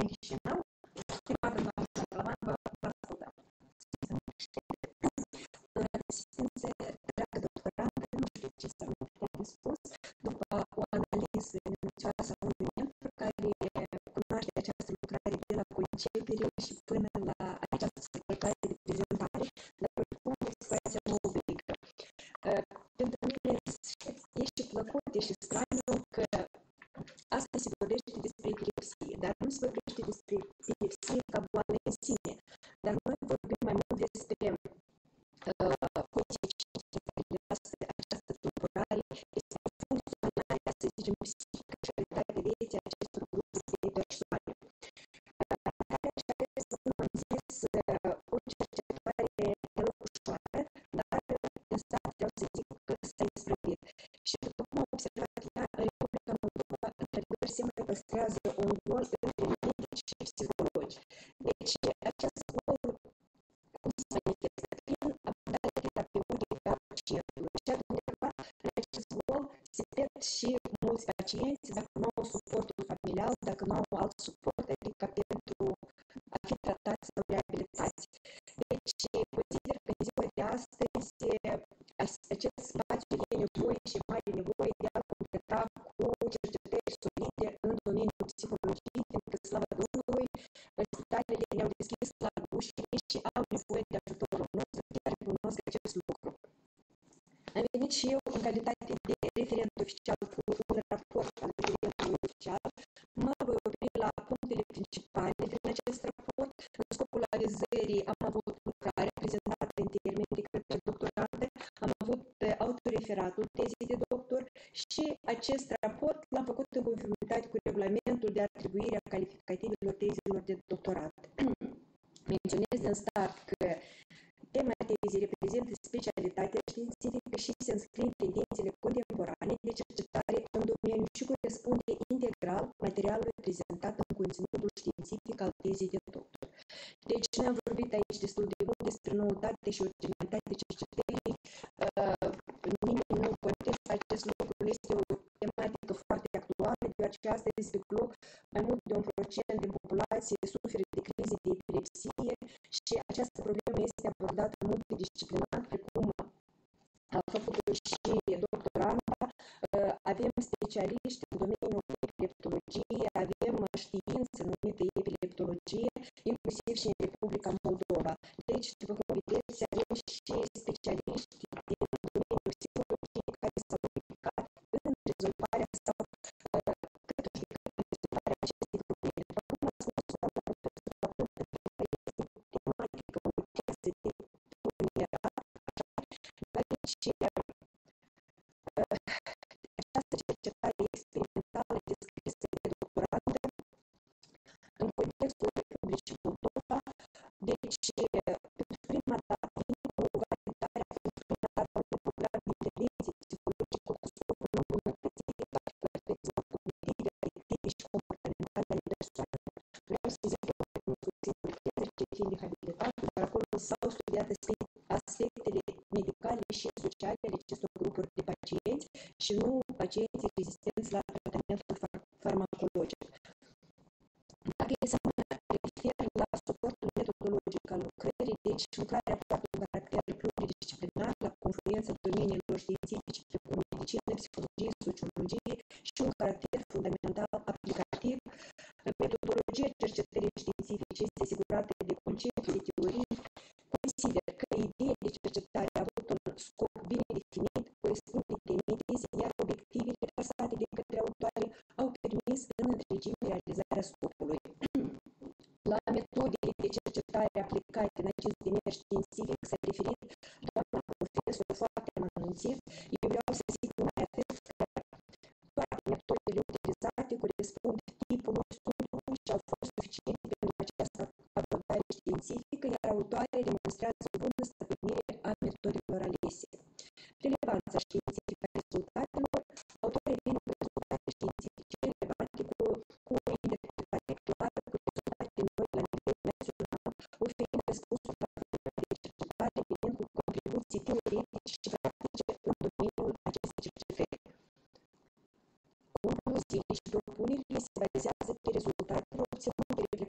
din Chișinău. Stimată doamnă Salaman, vă ascultăm. Asistență, dragă doctorandă, nu știu ce să mă putem spus, după o analiză minuțioasă a unui membru care cunoaște această lucrare de la concepere și până la această secretare de prezentare, dar oricum situația mă obligă. Pentru mine ești plăcut, ești straniu că asta se vorbește despre epilepsie, dar nu se vorbește despre epilepsie ca boală în sine, dar noi vorbim mai mult despre consecințe care această tulburare este funcționarea, să zicem, psihică și calitatea vieții acestor grupuri de persoane. Care așa să nu am zis o cercetare deloc ușoară, dar în stat vreau să zic că s-a isprăvit. Și după cum am observat ea, în Republica Moldova, într-adevăr, se mai păstrează un gol între medici și psihologi. Deci, acest gol cum se manifestă prin abordarea terapeutică a pacientului. Și undeva, în acest gol se pierd și mulți pacienți dacă nu au suportul familial, dacă nu au alt suport, adică pentru a fi tratați sau reabilitați. Deci, consider că în ziua de astăzi acest spațiu e nevoie și mare nevoie de a completa cu cercetări solide în domeniul psihologiei, pentru că, slavă Domnului, spitalele ne-au deschis la ușile și au nevoie de ajutorul nostru, chiar recunosc acest lucru. Am venit și eu în calitate de referent oficial cu un raport al referentului oficial. Mă voi opri la punctele principale din acest raport. În scopul avizării am avut lucrare prezentată în termeni de către doctorante, am avut autoreferatul tezei de doctor și acest raport l-am făcut în conformitate cu regulamentul de atribuire a calificativelor tezelor de doctorat. Menționez în start că tema tezei reprezintă specialitatea științifică și se înscrie în tendențele contemporane de cercetare în domeniu și corespunde integral materialului prezentat în conținutul științific al tezei de doctor. Deci noi am vorbit aici destul de mult despre noutate și originalitate cercetării. Uh, nimeni nu contestă acest lucru, este o tematică foarte actuală, deoarece astăzi pe glob mai mult de un procent din populație suferă de crize de epilepsie și această problemă este abordată multidisciplinar, precum a făcut și doctoranda. Avem specialiști în domeniul epileptologiei, avem știință numită epileptologie, inclusiv și în Republica Moldova. Deci, după cum vedeți, avem și specialiști din domeniul psihologiei care s-au implicat în rezolvarea sau cătășnicarea în rezolvarea acestei probleme. După cum am spus, o tematică multiplă de pionierat, aici această cercetare experimentală descrisă de doctorandă în contextul Republicii Moldova, deci pentru prima dată, în validarea pentru prima dată un program de intervenție psihologică cu scopul îmbunătățirii particularităților cognitive, afective și comportamentale ale persoanelor. Vreau să zic că nu susțin cercetări fiind habilitate, dar acolo s-au studiat aspectele medicale și sociale ale acestor grupuri de pacienți și nu pacienții rezistenți la tratamentul far- farmacologic. Dacă e să mă refer la suportul metodologic al lucrării, deci lucrarea poartă un caracter pluridisciplinar la confluența domeniilor științifice precum medicină, psihologie, sociologie și un caracter fundamental aplicativ. Metodologia cercetării științifice este asigurată de concepte de teorii. Consider că ideea de cercetare a avut un scop bine definit, corespunde temeteze, iar obiectivele trasate de către autoare au permis în întregime realizarea scopului. La metodele de cercetare aplicate în acest demers științific s-a referit doamna profesor foarte amănunțit. Eu vreau să zic numai atât că toate metodele utilizate corespund tipului studiului și au fost suficiente pentru această abordare științifică, iar autoare demonstrează o bună stăpânire a metodelor alese. Relevanța științifică a rezultatelor, autoare vin cu rezultate științifice relevante cu, cu o interpretare clară, cu rezultate noi la nivel național, oferind răspunsuri la probleme de cercetare, venind cu contribuții teoretice și practice în domeniul acestei cercetări. Concluziile și propunerile se bazează pe rezultatele obținute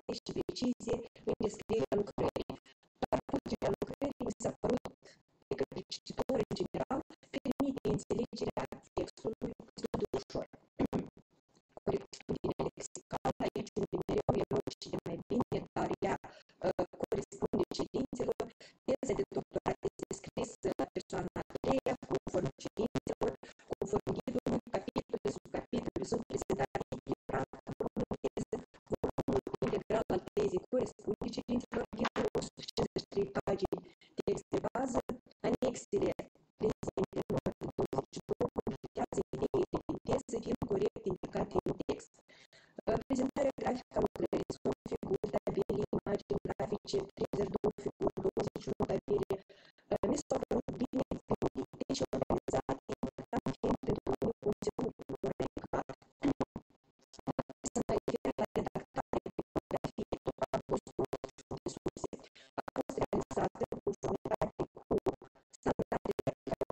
și precizie în descrierea lucrării. Parcurgerea lucrării mi s-a părut de către cititor în general permite înțelegerea textului destul de ușor. Corectitudinea lexicală aici unde mereu e mult și de mai bine, dar ea uh, corespunde cerințelor. Teza de doctorat este scrisă la persoana a treia, conform cerințelor, conform ghidului, capitole, subcapitole sunt prezentate echilibrat, conform teză, volumul integral al tezei corespunde cerințelor ghidului, o sută cincizeci și trei pagini text de bază, anexele prezente în notă douăzeci și doi completează ideile din teză, fiind corect indicate în text. Prezentarea grafică a lucrării sunt figuri, tabele, imagini grafice, treizeci și două figuri, douăzeci și unu tabele. Mi s-au părut bine gândite și organizate, important fiind pentru unii conținut corect clar. Să mă refer la redactarea tipografie, tot a fost un de surse. A fost realizată în conformitate cu standardele care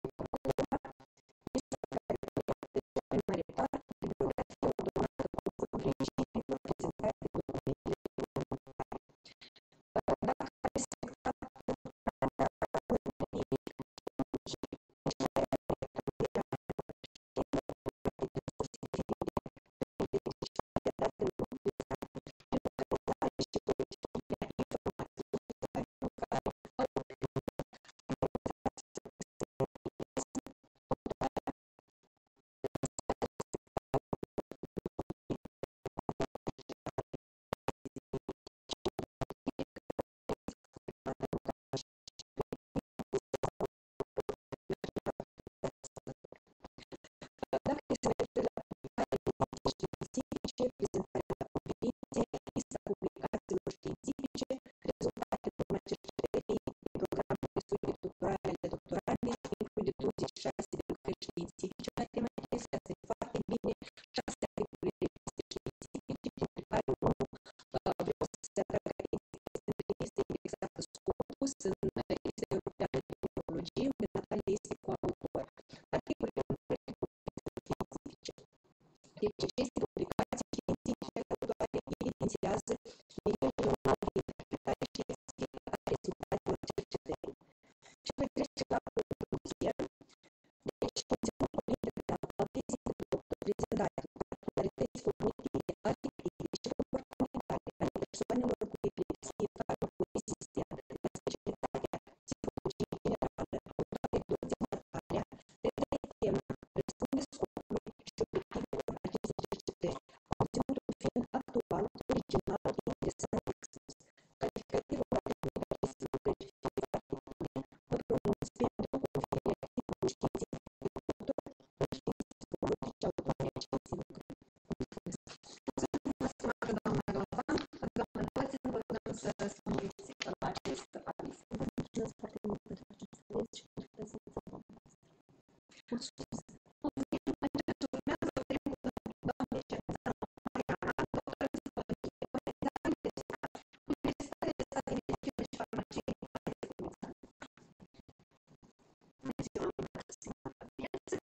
mi s-a care proiectă cea mai mare parte bibliografie ordonată conform principiilor prezentate de documentele documentare. Dacă a respectat ordonarea ordinii și mișcarea rectangulară de susținere de date în publicare, localizare și colectarea informațiilor care au obținut dacă se merge la publicare științifice, prezentarea la convenție, lista publicațiilor științifice, rezultatele urma cercetării din programul de studii doctorale ale doctorande, include douăzeci și șase de lucrări științifice matematice, asta e foarte bine, șase articole de reviste științifice, printre care unul vreau să se atragă atenție că este în reviste indexată Scopus, în revista europeană de biologie, unde Natalia este coautor. Articolele științifice. Deci aceste publicații științifice actuale evidențiază nivelul înalt de interpretare științifică a rezultatelor cercetării. Și voi trece la concluzie. Deci, conținutul integral al tezei de doctor prezentat cu particularități cognitive, afective și comportamentale ale persoanelor cu epilepsie farmacorezistentă, la specialitatea psihologie generală, cu toate două dezvoltarea, retrăie tema, răspunde scopului și obiectivelor acestei cercetări, conținutul fiind actual, original, interesant, expus. Calificativul academic al acestei lucrări fiind foarte bune, mă pronunț pentru conferirea titlului științific de doctor în științe psihologice autoare acestei lucrări. Mulțumesc! Mulțumesc, stimată doamna Galvan. Doamna Bățin, vă rugăm să răspundeți la acest aviz. Vă mulțumesc foarte mult pentru acest aviz și pentru prezența dumneavoastră. Mulțumesc! Mulțumim! Urmează o primul doamne Cezar Mariana, doctor în psihologie, organizată în Universitatea de Stat de Medicina și Farmacie din Comunița. Bună ziua, stimată viață!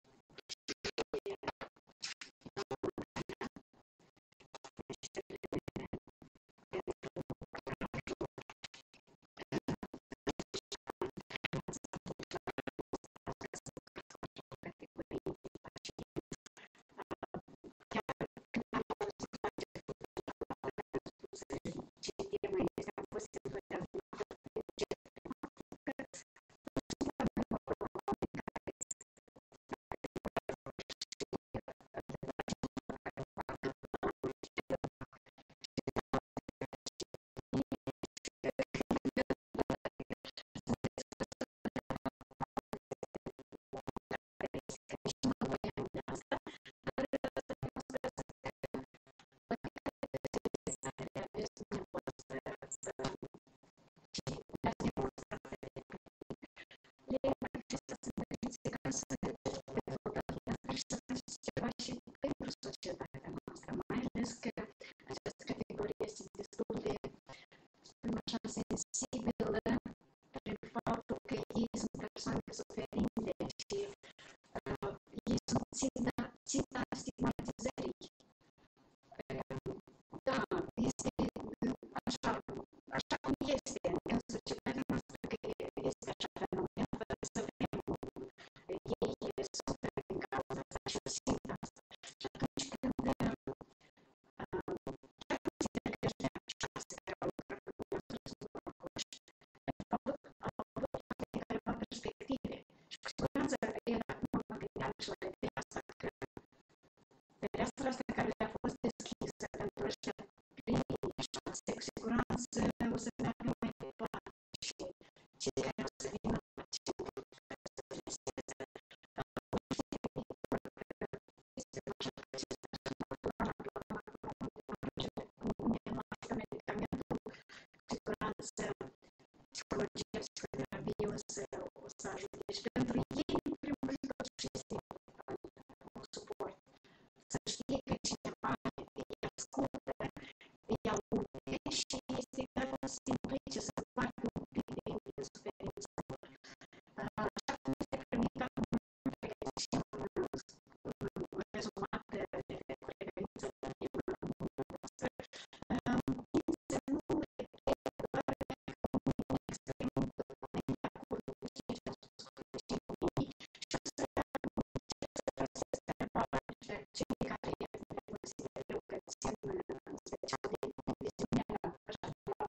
Societatea noastră, mai ales că această categorie este destul de, spun așa, sensibilă prin faptul că ei sunt persoane suferinte și uh, ei sunt ținta, ținta stigmatizării. Uh, da, este și la ideea asta că fereastra asta care le-a fost deschisă pentru ăștia primii șanse, cu siguranță o să meargă mai departe și cei care o să vină la centru care să treseze este așa că acesta medicamentul, cu siguranță psihologia, psihoterapie o să, o să ajute. Deci pentru ei, în primul rând, totuși este important un suport. Să știe că cineva îi ascultă, îi aude și este gata să se implice, să facă un pic de din suferința lor. Așa cum este premitat și un rezumat de referință de noastră, să nu repete doar extrem de acord cu ceea ce a spus colegii și o să încerc să trăsesc cei care consideră că țin special de viziunea așa la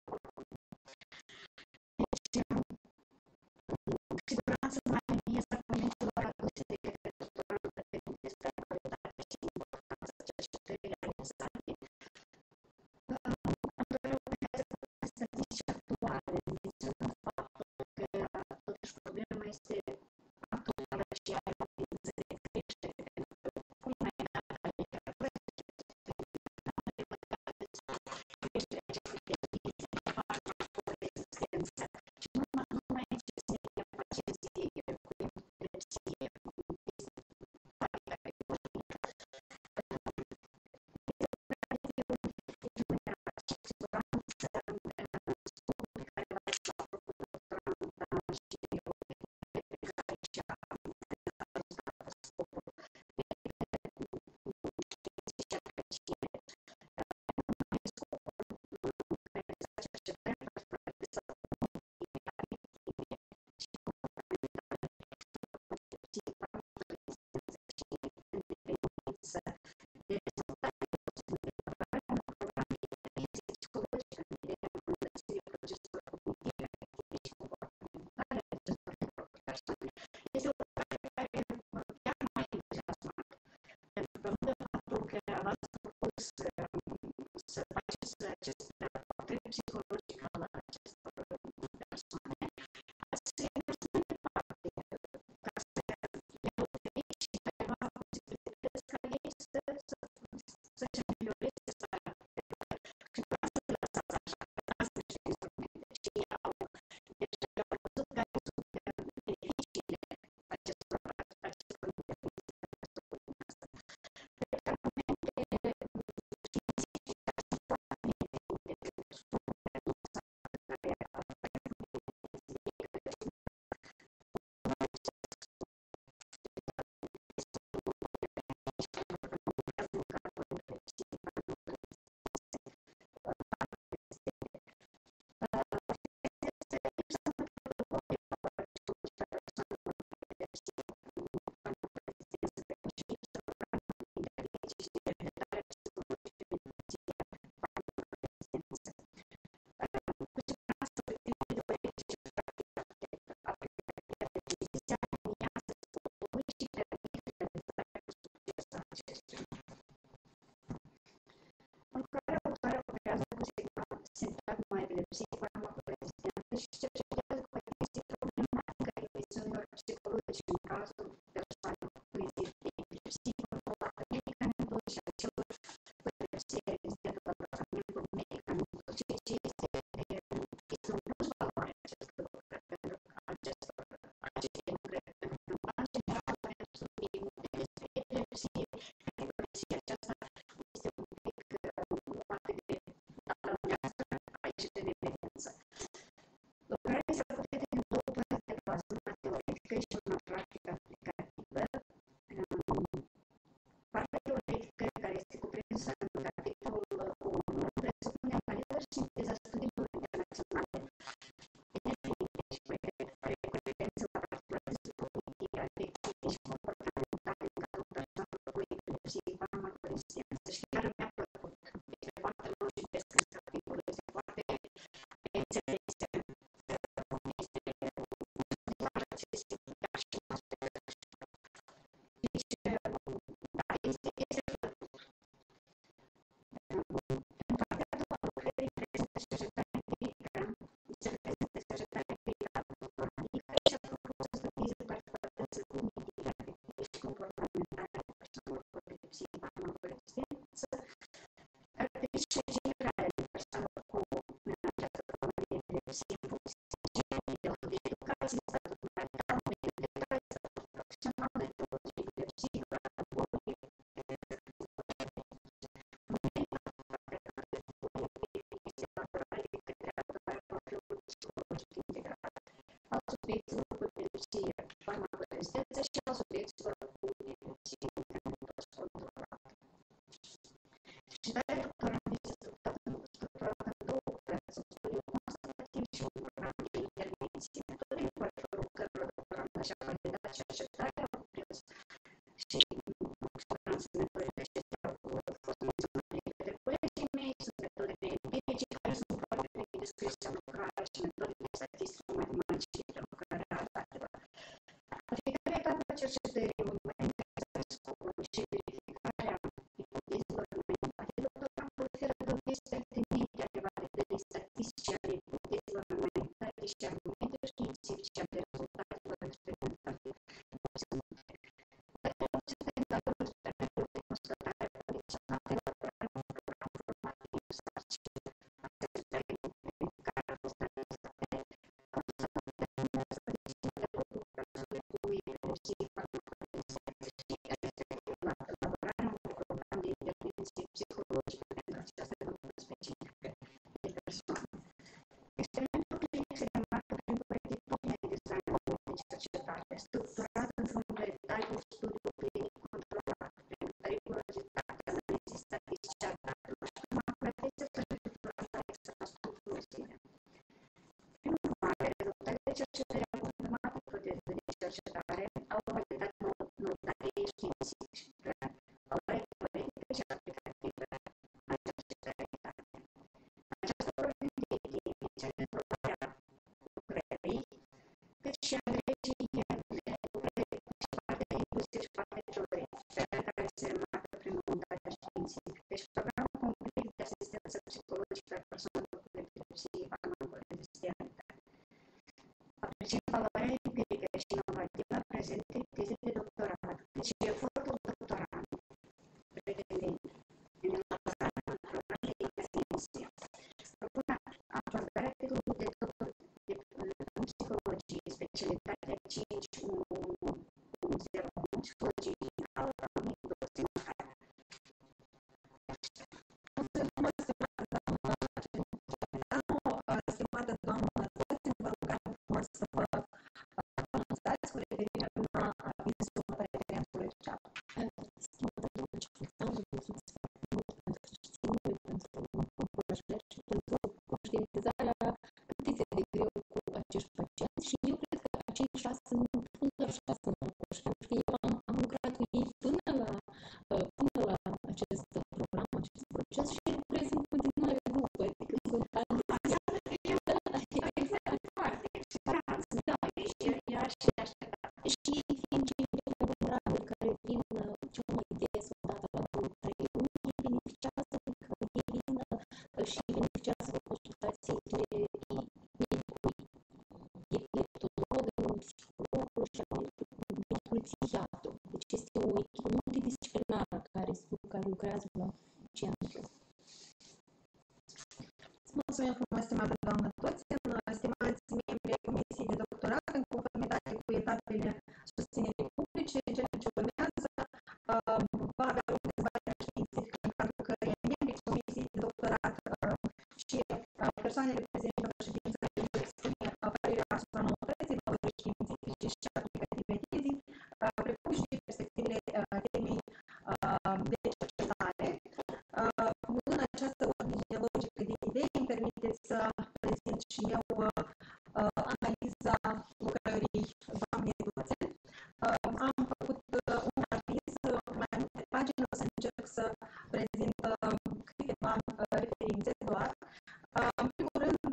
deci, cu siguranță mai bine să argumentelor aduse de către doctorantul despre calitatea și importanța cercetării realizate. Am dorit o pe statistici actuale, menționăm faptul că totuși problema este actuală și are o tendință de creștere, pentru că culmea e dacă calitatea creșterea acestei tendințe de farmaco rezistență și nu numai necesitatea pacienții cu epilepsie, cu este o lucrare care chiar mai entuziasmată, pentru că nu de faptul că v-ați propus să faceți acest portret psihologic al acestor persoane, ați mers mai departe ca să le oferiți și ceva posibilități ca ei să, să, să-și amelioreze starea și nu să lăsați așa, că dați niște instrumente și au deja au văzut care sunt beneficiile acestor acestor intervenții pentru asta. Cred că argumente științifice sunt foarte evidente pentru persoanele care mai epilepsie farmacorezistentă și cercetează cu atenție problematica intervențiunilor psihologice în cazul persoanelor cu risc de epilepsie controlată medicamentos și a celor cu epilepsie rezistentă la tratamentul medicamentos, ceea ce este, este un plus valoare acestor lucrări, pentru că acestor, aceste lucrări, pentru că în general vrem să vorbim despre epilepsie, epilepsia aceasta este un pic poate de alungească aici de evidență. Lucrarea se poate din două părți de bază, una teoretică și una practică aplicativă. Partea teoretică, care este cuprinsă în capitolul unu, presupune analiza și sinteza studiilor internaționale definite și recurențe la particularități cognitive, afective și comportamentale în cazul persoanelor cu epilepsie farmacorezistență și chiar mi-a plăcut. Este foarte logic în capitolul, este foarte înțeles, este clar accesibil, chiar și rezidență și a subiecților cu evoluții controlate. Cercetarea doctorală este structurată în două părți, un studiu constativ și un program de intervenție. Metodele cu ajutorul cărora doctoranda și-a validat cercetarea au prins și siguranță metodele acestea au fost menționate de către colegii mei, sunt metodele empirice care sunt foarte bine descrise în lucrare și metodele statistice matematice de lucrare a datelor. La fiecare etapă a cercetării monitorizarea scopului și verificarea ipotezelor înaintate, doctorantul oferă dovezi pertinente ale validării statistice ale ipotezelor înaintate și argumente științifice ale rezultatelor experimentate obținute. Dacă obținem tabelul termenului de constatare condiționate, elaborarea unui program formativ, sarcini, asigurări care au fost realizate, au stat determină statistică de lucruri cu evoluții farmacologice și respectiv la elaborarea unui program de intervenție psihologică pentru această grupă specifică de persoane. Experimentul clinic se demarcă prin corectitudinea designului de cercetare, structurat într-un detaliu studiu clinic controlat, prin rigurozitate, analizii statistice a datelor și prin acuratețe structurată extrastructurile. Prin urmare, rezultatele cercetării au confirmat ipotezele de cercetare, au validat notarii științifice, au teoretică și aplicativă a cercetării date. Această ordine de idei menționează probarea lucrării, cât și a întregii lucrări și partea inclusiv și partea teoretică, care se remarcă prin unitatea științifică și programul complet de asistență psihologică a persoanelor cu epilepsie farmacologizante. Apreciem valoarea empirică și inovativă a prezentei teze de doctorat, cât și efortul doctorand pretendent în elaborarea unui program de intervenție. Propune acordarea titlului de doctor în psihologie, specialitatea cinci unu unu zero unu, psihologie generală la Universitatea Mihai. Stimată doamnă Toțin, vă rugăm frumos să vă anunțați cu referire la avizul referentului chat. Stimată doamnă Ciuclițan, vă mulțumesc foarte mult pentru susținere, pentru încurajare și pentru conștientizarea cât este de greu cu acești pacienți și eu cred că acei șase nu spun doar șase norocoși, pentru că eu am, am lucrat cu ei până la, până la acest program, acest proces și lucrez în continuare după, adică sunt ani de exact, foarte excelent, da, și ea și așteptat. Și fiind cei mai laborabili care vin cel mai des odată la două, trei luni, ei beneficiază că ei vin și beneficiază de consultațiile medicului, dietologului, psihologului și medicului psihiatru. Deci este o echipă multidisciplinară care, care lucrează la centru. Mulțumim frumos, stimată doamnă Toțin, stimați membri ai Comisiei de Doctorat, în conformitate cu etapele susținerii publice, cele ce urmează va avea o dezbatere științifică în cadrul căreia membrii Comisiei de Doctorat și persoanele prezente la ședință vor expune părerea asupra noutății, valorii științifice și aplicative tezii, precum și perspectivele temei de cercetare. În această ordine logică de idei, îmi permiteți să prezint și eu analiza lucrării doamnei Toțin. Am făcut un aviz, mai multe pagini, o să încerc să prezint câteva referințe doar. În primul rând,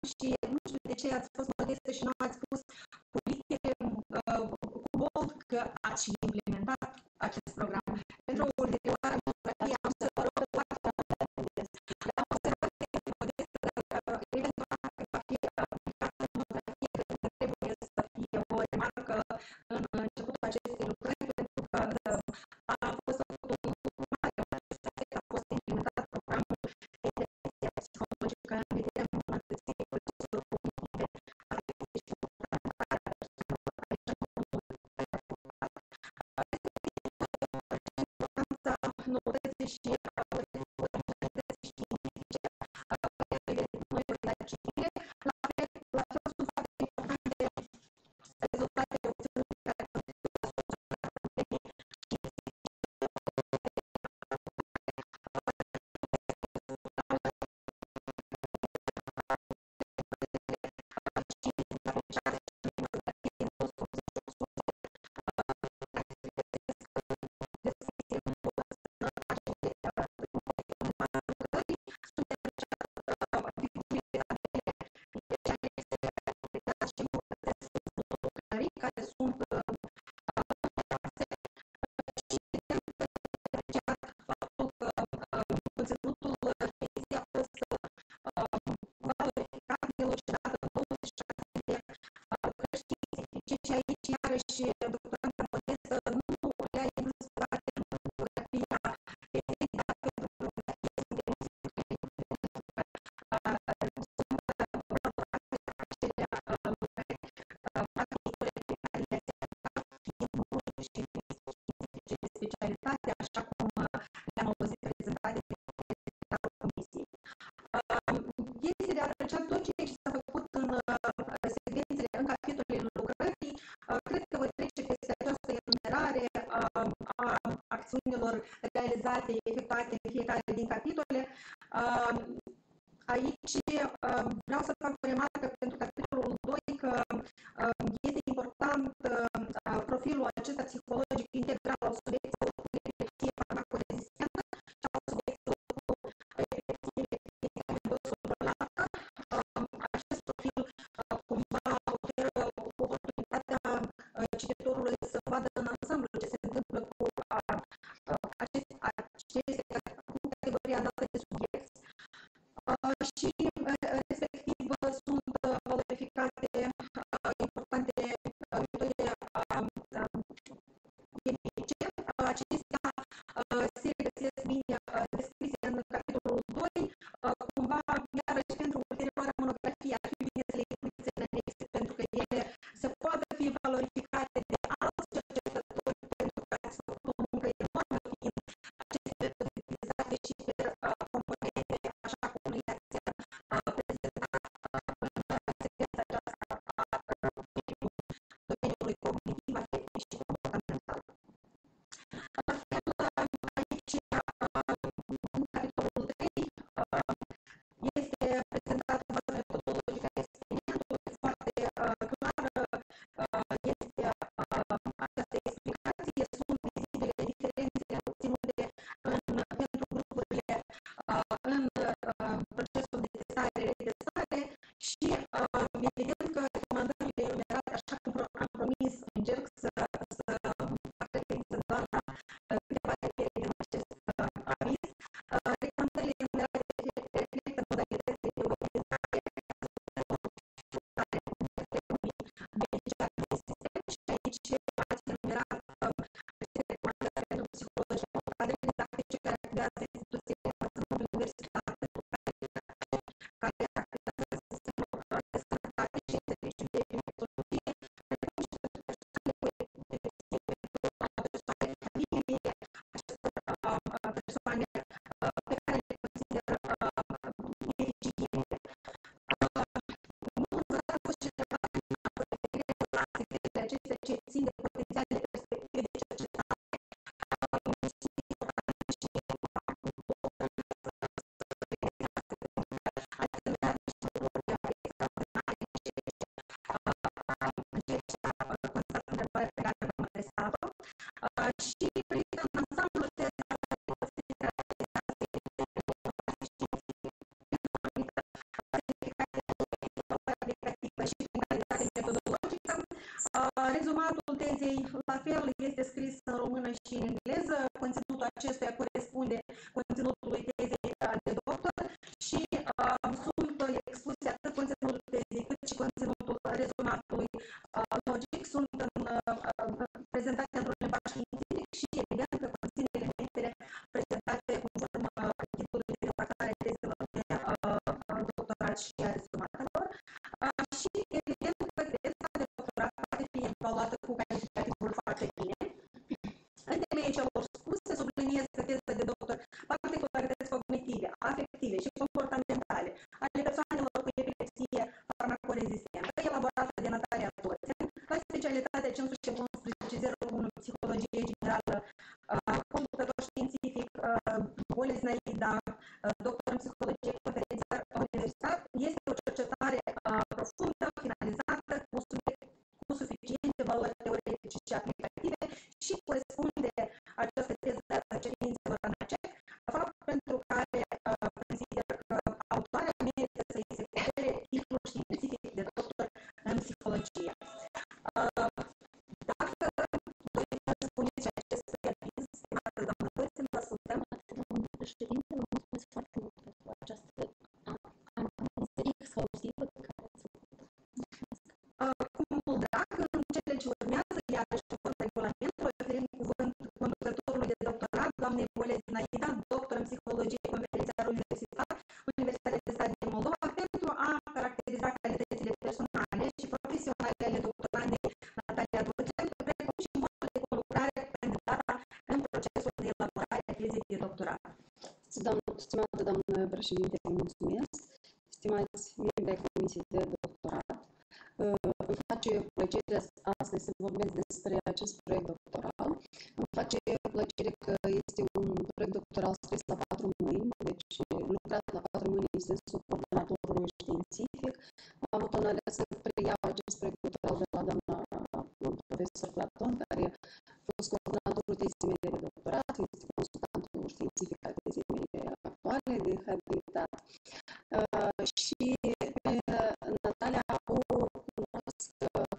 și nu știu de ce ați fost modestă și nu ați spus cu litere uh, cu bold că ați și implementat acest program. Pentru o ulterioară monografie am să vă rog foarte mult am observat că este modestă, dar eventual că va fi aplicată în monografie, cred că trebuie să fie o remarcă în începutul acestei lucrări, pentru că a fost făcut un mare aspect, a fost implementat programul de intervenție psihologică în vederea îmbunătățirii proceselor cognitive afective și comportamentale ale persoanelor aici în comunitate. Importanța noutății și modernității științifice aplicării de noi la citire, la fel, la fel sunt foarte importante rezultatele obținute care constituie asociația problemei care sunt faptul că conținutul fiziei a fost valorificat, elucidat în douăzeci și șase de lucrări științifice și aici iarăși doctoranta modestă nu le-a inclus toate în monografia de editat pentru monografie sunt de specialitate, așa cum le-am auzit prezentate de secretarul Comisiei. Este de apreciat tot ceea ce s-a făcut în secvențele, în capitolele lucrării. Cred că voi trece peste această enumerare a acțiunilor realizate, efectuate în fiecare din capitole. Aici vreau să fac o remarcă pentru capitolul doi că este important profilul acesta psihologic integral al subiectelor cu epilepsie farmacorezistentă și al subiectelor cu epilepsie consolidată. Acest profil cumva oferă oportunitatea cititorului să vadă în ansamblu ce se întâmplă cu aceste categoria dată de subiect. Și respectiv sunt valorificate importante metode empirice. Acestea se regăsesc bine descrise în capitolul doi. Cumva, iarăși pentru ulterioara monografie ar fi bine să le includeți în anexe, pentru că ele se poate fi valorificate de alți cercetători, pentru că ați făcut o muncă enormă fiind aceste metode utilizate și pe componente, așa cum le-ați prezentat în secvența aceasta a domeniului cognitiv, afectiv și comportamental. La fel, aici, în capitolul trei, este prezentată baza metodologică a experimentului, foarte clară este această explicație, sunt vizibile diferențele obținute pentru grupurile în procesul de testare, retestare și evident că recomandările enumerate, așa cum am promis, încerc să fac referință doar la câteva repere din acest aviz. Recomandările enumerate reflectă modalitățile de utilizare beneficiare de sistem și aici ați enumerat aceste recomandări pentru psihologi, cadre didactice care activează instituțiile de învățământ, universitate, care activează sistemul de sănătate și serviciu de metodologie, precum și pentru persoanele cu epilepsie, pentru persoane familie, acestor persoane pe care le consideră deficiente. Nu vă a fost cineva cu referire la secretele acestea ce țin de potențiale perspective de cercetare și privind în ansamblu se Rezumatul tezei, la fel, este scris în română și în engleză. Conținutul acestuia corespunde conținutului tezei de doctor și uh, sunt expuse atât conținutul tezei cât și conținutul rezumatului uh, logic. Sunt în, uh, prezentate într-un limbaj științific și, evident, că conține elementele prezentate conform uh, titlului de redactare a tezelor de uh, doctorat și a rezumatelor. Uh, și, evident, că teza de doctorat poate fi evaluată cu calificativul foarte bine. În temeiul celor spuse, subliniez că teza de doctor particularități cognitive, afective și comportamentale ale persoanelor cu epilepsie farmacorezistentă, elaborată de Natalia Toțen, la specialitatea cinci sute unsprezece zero unu Psihologie Generală, uh, conducător științific, uh, Bolis Naida, uh, doctor în psihologie, conferențiar universitar, este o cercetare uh, profundă, finalizată, cu, subiect, cu suficiente valori teoretice și aplicative și corespunde această teză cerințelor ANACEC, fapt pentru care uh, consider că autoarea merită să îi se confere titlul științific de doctor în psihologie. Uh, dacă doriți să spuneți și acest aviz, stimată doamnă Toțen, vă ascultăm. Domnule președinte, vă mulțumesc foarte mult pentru această analiză exhaustivă pe care ați făcut-o. Uh, cu mult drag, în cele ce urmează, iarăși conform regulamentului, oferim cuvânt conducătorului de doctorat, doamnei Bolis Naida, doctor în psihologie, conferențiar universitar, Universitatea de Stat din Moldova, pentru a caracteriza calitățile personale și profesionale ale doctorandei Natalia Toțen, precum și modul de conlucrare cu candidata în procesul de elaborare a tezei de doctorat. Stimată doamnă președinte, mulțumesc. Stimați membri ai Comisiei de Doctorat, îmi face plăcere astăzi să vorbesc despre acest proiect doctoral. Îmi face plăcere că este un proiect doctoral scris la patru mâini, deci lucrat la patru mâini în sensul coordonatorului științific. Am avut onoarea să preiau acest proiect doctoral de la doamna profesor Platon, care a fost coordonatorul tezei mele de doctorat, este consultantul științific al tezei mele actuale de habilitate. Uh, și pe Natalia o cunosc uh,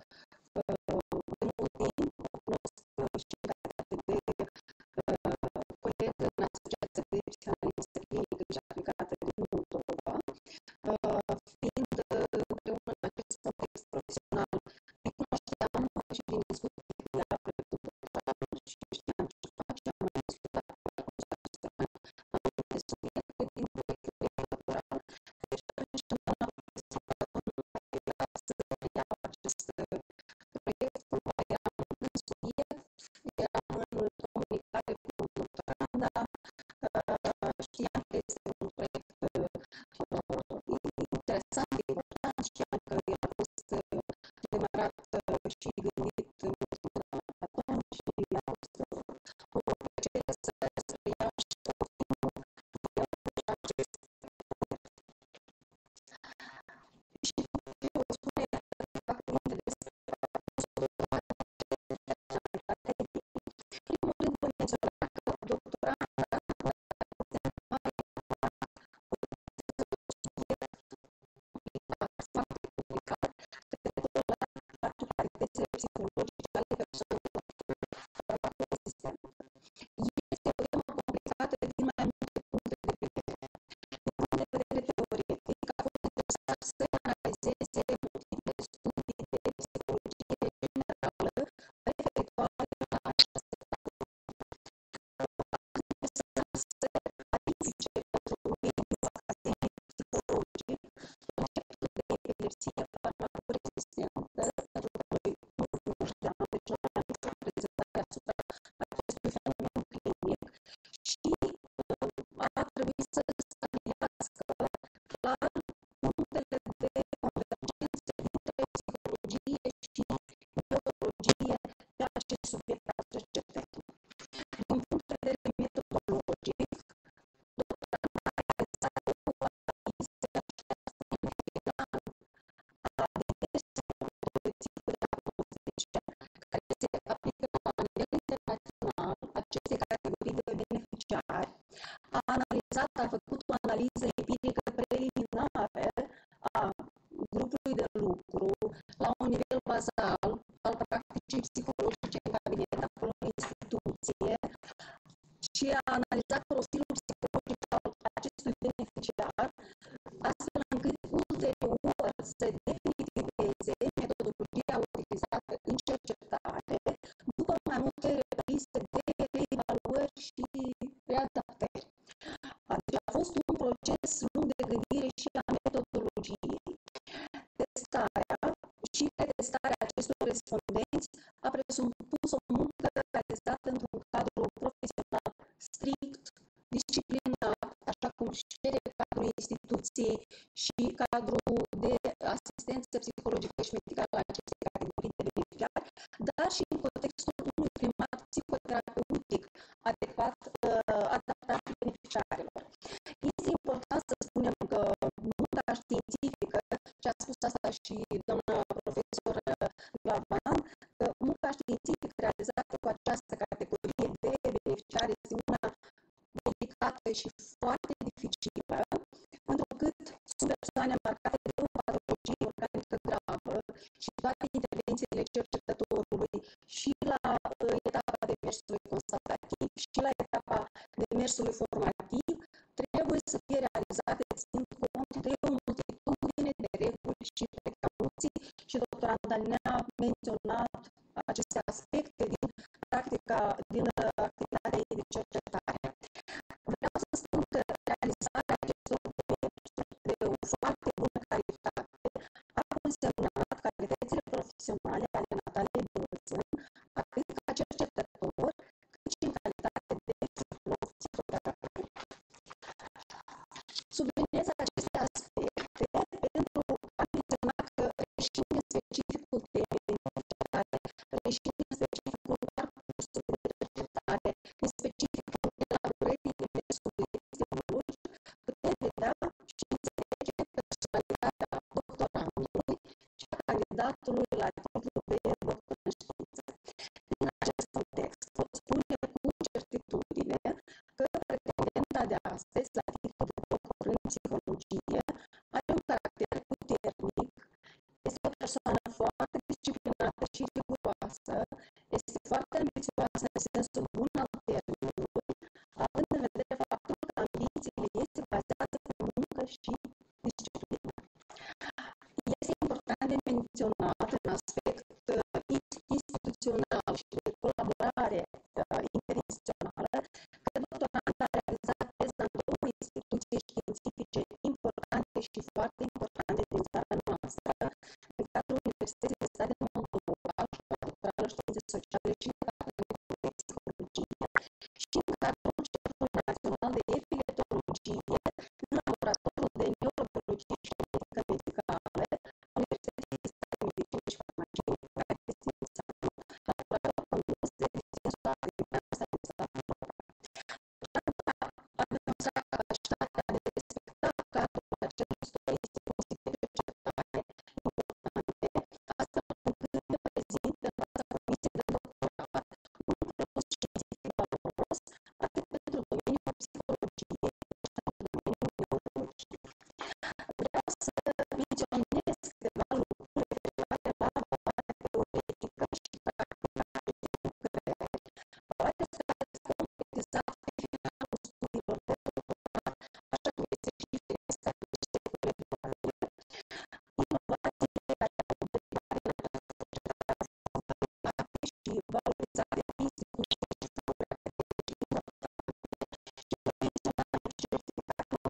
de mult timp, o cunosc și în calitate de uh, colegă în Asociația de Psihanaliză Clinică și Aplicată din Moldova, uh, fiind uh, împreună în acest context profesional, ne cunoșteam și din discuții cu ea proiectul doctoral și știam ce face, am mai discutat cu ea cu această anumite subiecte din proiectul doctoral. Deci, atunci când doamna profesor Platon era să iau acest proiect, cumva eram în subiect, eram în comunicare cu doctoranda, știam că este un proiect interesant, important, știam că a fost demarat și gândit mult de la Platon și a fost o plăcere să iau și să fiu acest și eu spune câteva cuvinte despre primul rând voi menționa că doctoranda foarte complicat referitor la particularitățile psihologice ale persoanelor farmacorezistentă. Este o temă complicată din mai multe puncte de vedere. Din punct de vedere teoretic, a fost necesar să analizeze multiple studii de psihologie generală referitoare la această a fost necesar să clarifice pentru mediul academic psihologic conceptul de epilepsie farmacorezistentă, pentru că noi nu cunoșteam, deci nu am nicio prezentare asupra acestui fenomen clinic și a trebuit să stabilească clar punctele de convergență dintre psihologie și neurologie pe acest subiect al cercetării. Din punct de vedere metodologic, doctoranda a realizat o analiză a diverselor tipuri diagnostice care se aplică la nivel internațional acestei categorii de beneficiari. A analizat, a făcut o analiză empirică preliminară a grupului de lucru la un nivel bazal al practicii și psihologice în cabinet, acolo în instituție, și a analizat profilul psihologic al acestui beneficiar, astfel încât ulterior să definitiveze metodologia utilizată în cercetare, după mai multe reprize de reevaluări și readaptări. Deci a fost un proces lung de gândire și a metodologiei. Testarea și pretestarea acestor respondenți a presupus o muncă realizată într-un cadru profesional strict, disciplinat, așa cum cere cadrul instituției și cadrul de asistență psihologică și medicală a acestei categorii de beneficiari, dar și în contextul unui climat psihoterapeutic adecvat, adaptat beneficiarilor. Este important să spunem că munca științifică, și a spus asta și doamna profesor Galvan, că munca științifică realizată cu această categorie de beneficiari este una delicată și foarte dificilă, întrucât sunt persoane marcate de o patologie organică gravă și toate intervențiile cercetătorului și la etapa demersului constatativ și la etapa demersului formativ trebuie să fie realizate ținând cont de o multitudine de reguli și precauții și doctoranda ne-a menționat aceste aspecte din practica, din activitatea ei de cercetare. Vreau să spun că realizarea acestor demersuri de o foarte bună calitate a consemnat calitățile profesionale ale Nataliei Bălțân, atât ca cercetător, cât și în calitate de psiholog psihoterapeut. Subliniez aceste aspecte pentru a menționa că reșine specificul temei de cercetare, reșine specificul parcursului de cercetare, în specificul elaborării demersului epistemologic, putem vedea și înțelege personalitatea doctorandului și a candidatului la titlul de doctor în știință. Din acest context, pot spune cu certitudine că pretendenta de astăzi la titlul de doctor în psihologie are un caracter puternic, este o persoană foarte disciplinată și riguroasă, este foarte ambițioasă în sensul bun al termenului, având în vedere faptul că ambițiile ei se bazează pe muncă și disciplină. Este important de menționat în aspect instituțional și de colaborare interinstituțională că doctoranda a realizat teza în două instituții științifice importante și foarte importante din țara noastră, în cadrul Universității de Stat din Moldova, școala doctorală științe sociale și departamentul de psihologie, și în cadrul Centrului Național de Epileptologie, în laboratorul de neurologie și genetică medicală a Universității de Stat de Medicină și Farmacie, care este în țară, laborator condus de Dicensul Adrian Stanislav Nova. A demonstrat capacitatea de a respecta cadrul acestor instituții de cercetare importante, astfel încât reprezintă în fața Comisiei de Doctorat un produs științific valoros atât pentru domeniul psihologiei cât și pentru domeniul neurologiei. Vreau să menționez câteva lucruri referitoare la valoarea teoretică și practică a acestei lucrări, valoarea pe care s-a concretizat pe finalul studiilor de doctorat, așa cum este și firește aceste curriculare, inovațiile care au derivat din această cercetare validate și valorizate instituții și fonduri academice importante și menționate certificatul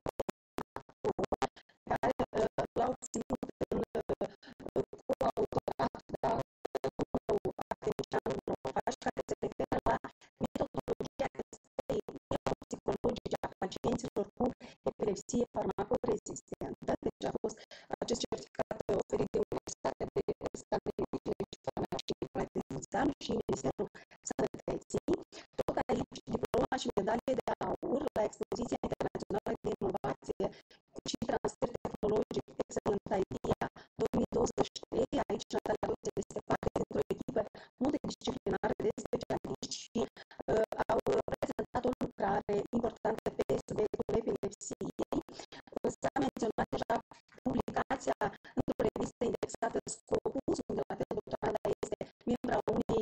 care l-au obținut în coautorat, da, cu academicianul Novaș, care se referă la metodologia testării neuropsihologice a pacienților cu epilepsie farmacorezistentă. Deci a fost acest certificat oferit de Universitatea de Stat de Medicină și Farmacie din Buțan și Ministerul Sănătății. Tot aici, diploma și medalie de aur la Expoziția Internațională de Inovație și Transfer Tehnologic Excellent Idea două mii douăzeci și trei. Aici Natalia Bălțân este parte dintr-o echipă multidisciplinară de specialiști și uh, au prezentat o lucrare importantă pe subiectul epilepsiei. S-a menționat deja publicația într-o revistă indexată Scopus, unde la doctoranda este membra unei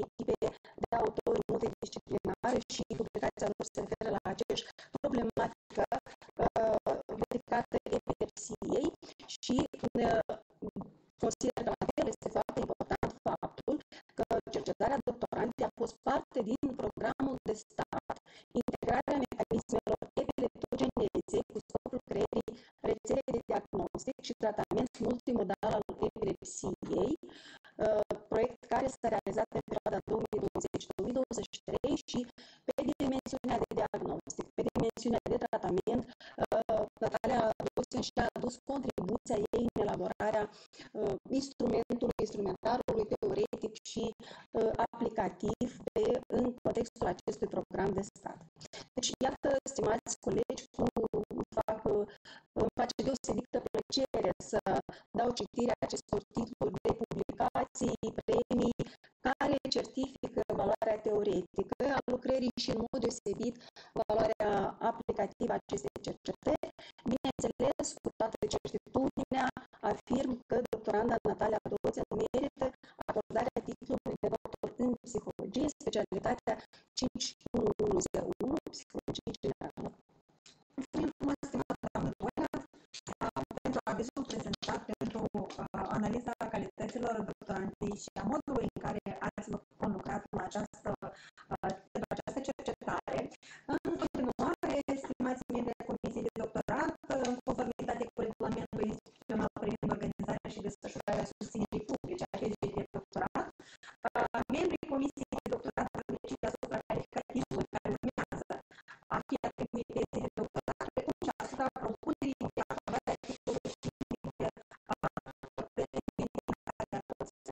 epilepsiei și consider că la fel este foarte important faptul că cercetarea doctorandei a fost parte din programul de stat, integrarea mecanismelor epileptogeneze cu scopul creării rețele de diagnostic și tratament multimodal al epilepsiei, proiect care s-a realizat în perioada două mii douăzeci - două mii douăzeci și trei și pe dimensiunea de diagnostic, pe dimensiunea de tratament, Natalia Doțen și-a adus contribuția ei în elaborarea instrumentului, instrumentarului teoretic și aplicativ pe, în contextul acestui program de stat. Deci, iată, stimați colegi, cum fac, îmi face deosebită plăcere să dau citire acestor titluri de publicații, premii, care certifică valoarea teoretică a lucrării și, în mod deosebit, valoarea aplicativă a acestei cercetări. Bineînțeles, cu toată certitudinea, afirm că doctoranda Natalia Doțen merită acordarea titlului de doctor în psihologie, specialitatea cinci unu unu zero unu, psihologie generală. Mulțumim frumos, stimată doamnă Olea, pentru avizul prezentat pentru analiza calităților doctorandei și a modului în care ați conlucrat la această, la această cercetare. În continuare, stimați membri ai Comisiei de Doctorat, în conformitate cu regulamentul instituțional privind organizarea și desfășurarea susținerii publice a tezei de doctorat, membrii Comisiei de Doctorat vor decide asupra calificativului care urmează a fi atribuit tezei de doctorat, precum și asupra propunerii de acordare a titlului științific de identificarea toți.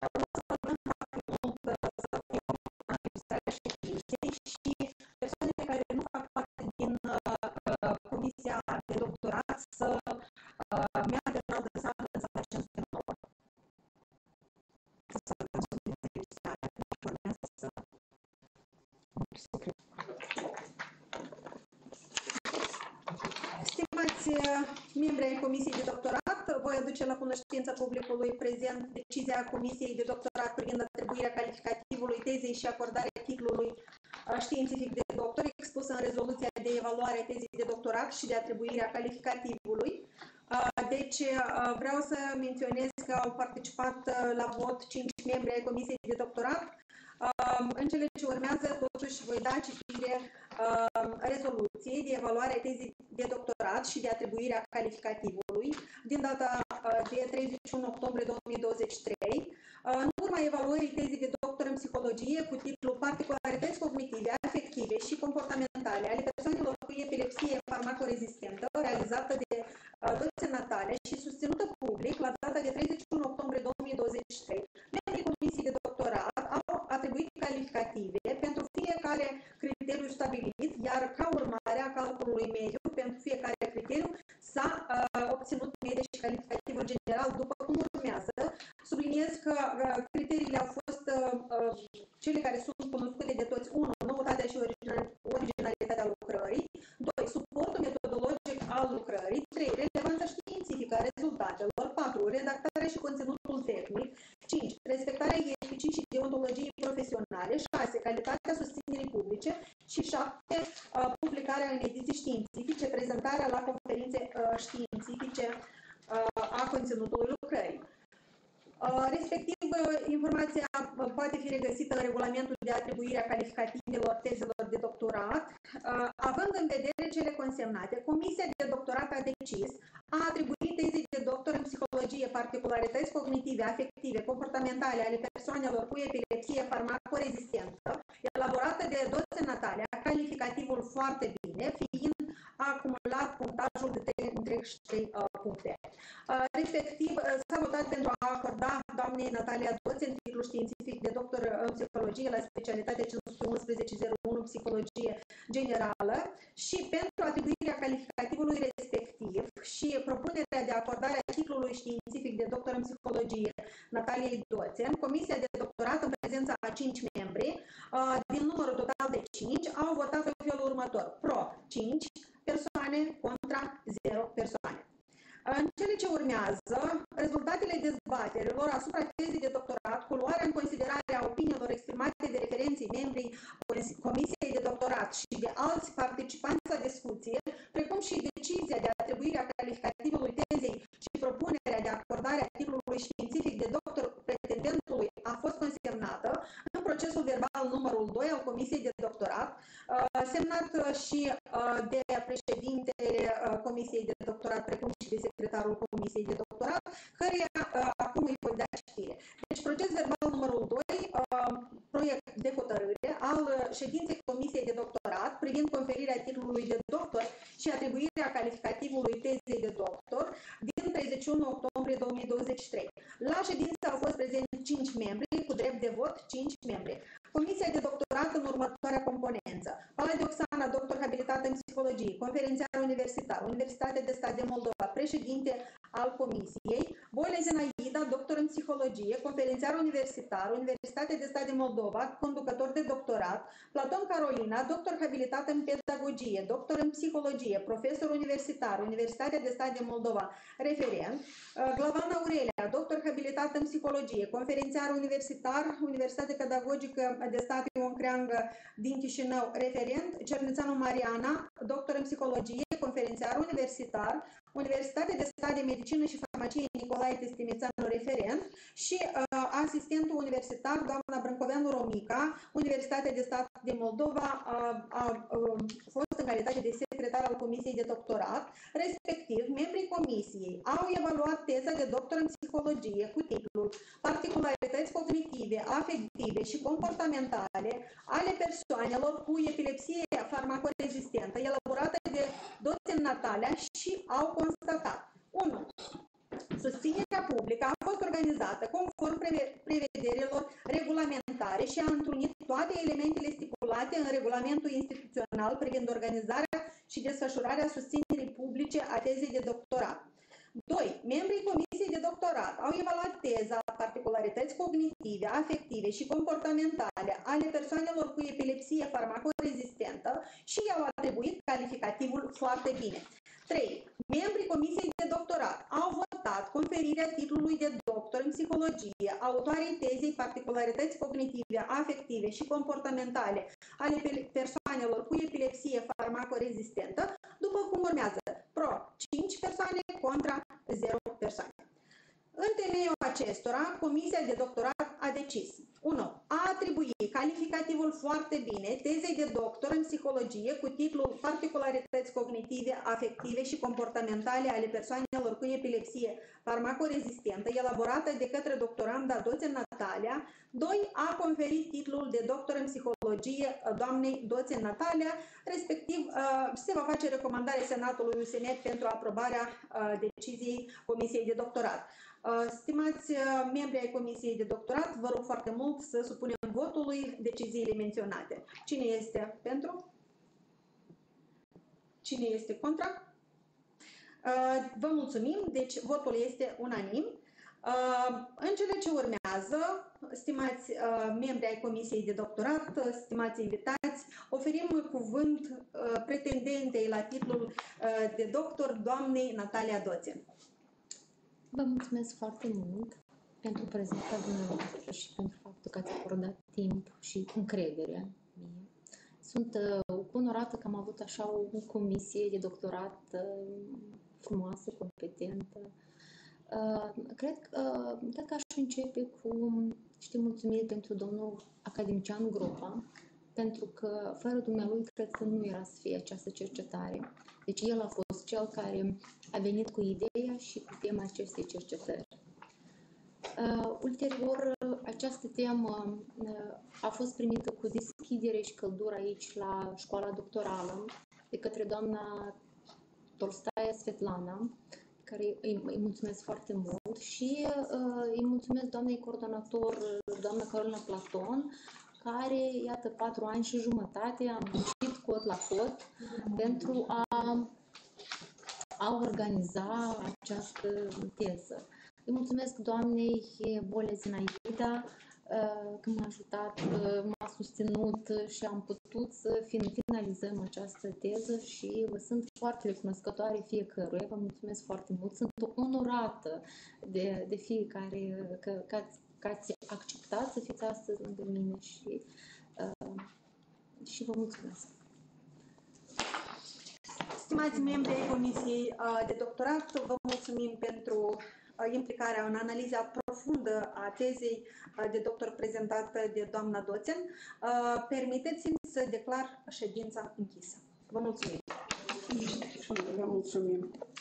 Și persoanele care nu fac parte din uh, Comisia de Doctorat să uh, meargă în altă sală, în sala cinci sute nouă. Să solicite registrarea, deci urmează să... Stimați membri ai Comisiei de Doctorat, voi aduce la cunoștința publicului prezent decizia Comisiei de Doctorat privind atribuirea calificativului tezei și acordarea titlului științific de doctor expusă în rezoluția de evaluare a tezei de doctorat și de atribuirea calificativului. Deci vreau să menționez că au participat la vot cinci membri ai Comisiei de Doctorat. În cele ce urmează, totuși, voi da citire rezoluției de evaluare a tezei de doctorat și de atribuirea calificativului din data de treizeci și unu octombrie două mii douăzeci și trei, în urma evaluării tezei de doctor în psihologie cu titlul Particularități cognitive, afective și comportamentale ale persoanelor cu epilepsie farmacorezistentă, realizată de Doțen Natalia și susținută public la data de treizeci și unu octombrie două mii douăzeci și trei, membrii Comisiei de Doctorat au atribuit calificative pentru fiecare criteriu stabilit, iar ca urmare a calculului mediu pentru fiecare criteriu s-a uh, obținut medie și calificativul general după cum urmează. Subliniez că uh, criteriile au fost uh, uh, cele care sunt cunoscute de toți. unu. Noutatea și originalitatea lucrării. doi. Suportul metodologic al lucrării. trei. Relevanța științifică a rezultatelor. patru. Redactarea și conținutul tehnic. cinci. Respectarea eticii și deontologiei profesionale. șase. Calitatea susținerii publice. Și șapte. Publicarea în ediții științifice, prezentarea la conferințe științifice a conținutului lucrării. Respectiv, informația poate fi regăsită în regulamentul de atribuire a calificativelor tezelor de doctorat. Având în vedere cele consemnate, Comisia de Doctorat a decis a atribui tezei de doctor în psihologie particularități cognitive, afective, comportamentale ale persoanelor cu epilepsie farmacorezistentă, elaborată de Doțen Natalia, calificativul foarte bine, fiind acumulat punctajul de treizeci și trei puncte. Respectiv, s-a votat pentru a acorda doamnei Natalia Doțen titlul științific de doctor în psihologie la specialitatea cinci sute unsprezece zero unu, psihologie generală, și pentru atribuirea calificativului respectiv și propunerea de acordare a titlului științific de doctor în psihologie Nataliei Doțen, Comisia de Doctorat, în prezența a cinci membri, din numărul total de cinci, au votat în felul următor: pro cinci persoane, contra zero persoane. În cele ce urmează, rezultatele dezbaterilor asupra tezei de doctorat, cu luarea în considerare a opiniilor exprimate de referenții membrii Comisiei de Doctorat și de alți participanți la discuție, precum și decizia de atribuire a calificativului tezei și propunerea de acordare a titlului științific de doctor pretendentului a fost consemnată în procesul verbal numărul doi al Comisiei de Doctorat, semnat și de președintele Comisiei de Doctorat, precum și de secretarul Comisiei de Doctorat, căreia acum îi voi da citire. Deci, proces verbal numărul doi, proiect de hotărâre al ședinței Comisiei de Doctorat privind conferirea titlului de doctor și atribuirea calificativului tezei de doctor din treizeci și unu octombrie două mii douăzeci și trei. La ședință au fost prezenți cinci membri, cu drept de vot cinci membri. Comisia de doctorat în următoarea componență: Paladi Oxana, doctor habilitat în psihologie, conferențiar universitar, Universitatea de Stat de Moldova, președinte al Comisiei; Boile Zenaida, doctor în psihologie, conferențiar universitar, Universitatea de Stat de Moldova, conducător de doctorat; Platon Carolina, doctor habilitat în pedagogie, doctor în psihologie, profesor universitar, Universitatea de Stat de Moldova, referent; Glavan Aurelia, doctor habilitat în psihologie, conferențiar universitar, Universitatea Pedagogică de Stat Ion Creangă din Chișinău, referent; Cernețanu Mariana, doctor în psihologie, conferențiar universitar, Universitatea de Stat de Medicină și Farmacie Nicolae Testimițanu, referent, și uh, asistentul universitar, doamna Brâncoveanu Romica, Universitatea de Stat de Moldova, uh, a uh, fost în calitate de secretar al Comisiei de Doctorat, respectiv membrii Comisiei au evaluat teza de doctor în psihologie cu titlul Particularități cognitive, afective și comportamentale ale persoanelor cu epilepsie farmacorezistentă, elaborată de docent Natalia, și au constatat: unu. Susținerea publică a fost organizată conform prevederilor regulamentare și a întrunit toate elementele stipulate în regulamentul instituțional privind organizarea și desfășurarea susținerii publice a tezei de doctorat. doi. Membrii Comisiei de Doctorat au evaluat teza particularități cognitive, afective și comportamentale ale persoanelor cu epilepsie farmacorezistentă și i-au atribuit calificativul foarte bine. trei. Membrii Comisiei de Doctorat au votat conferirea titlului de doctor în psihologie autoarei tezei particularități cognitive, afective și comportamentale ale persoanelor cu epilepsie farmacorezistentă, după cum urmează: pro cinci persoane, contra zero persoane. În temeiul acestora, Comisia de Doctorat a decis: unu. A atribui calificativul foarte bine tezei de doctor în psihologie cu titlul Particularități cognitive, afective și comportamentale ale persoanelor cu epilepsie farmacorezistentă, elaborată de către doctoranda docent Natalia. doi. A conferit titlul de doctor în psihologie doamnei docent Natalia, respectiv se va face recomandare Senatului U S M pentru aprobarea deciziei Comisiei de Doctorat. Stimați membri ai Comisiei de Doctorat, vă rog foarte mult să supunem votului deciziile menționate. Cine este pentru? Cine este contra? Vă mulțumim, deci votul este unanim. În cele ce urmează, stimați membri ai Comisiei de Doctorat, stimați invitați, oferim cuvânt pretendentei la titlul de doctor, doamnei Natalia Doțen. Vă mulțumesc foarte mult pentru prezentarea dumneavoastră și pentru faptul că ați acordat timp și încredere mie. Sunt uh, onorată că am avut așa o comisie de doctorat uh, frumoasă, competentă. Uh, cred, uh, cred că aș începe cu niște mulțumiri pentru domnul academician Gropa, pentru că fără dumnealui cred că nu era să fie această cercetare. Deci el a fost cel care a venit cu ideea și cu tema acestei cercetări. Uh, ulterior, această temă uh, a fost primită cu deschidere și căldură aici la școala doctorală de către doamna Tolstaia Svetlana, care îi, îi mulțumesc foarte mult, și uh, îi mulțumesc doamnei coordonator, doamna Carolina Platon, care, iată, patru ani și jumătate am muncit cot la cot pentru a, a organiza această teză. Îi mulțumesc doamnei Boile Zenaida, că m-a ajutat, m-a susținut și am putut să finalizăm această teză și vă sunt foarte recunoscătoare fiecăruia. Vă mulțumesc foarte mult. Sunt onorată de, de fiecare că, că, ați, că ați acceptat să fiți astăzi lângă mine și, uh, și vă mulțumesc. Stimați membri ai Comisiei de Doctorat, vă mulțumim pentru implicarea în analiza profundă a tezei de doctor prezentată de doamna Doțen. Permiteți-mi să declar ședința închisă. Vă mulțumim! Vă mulțumim!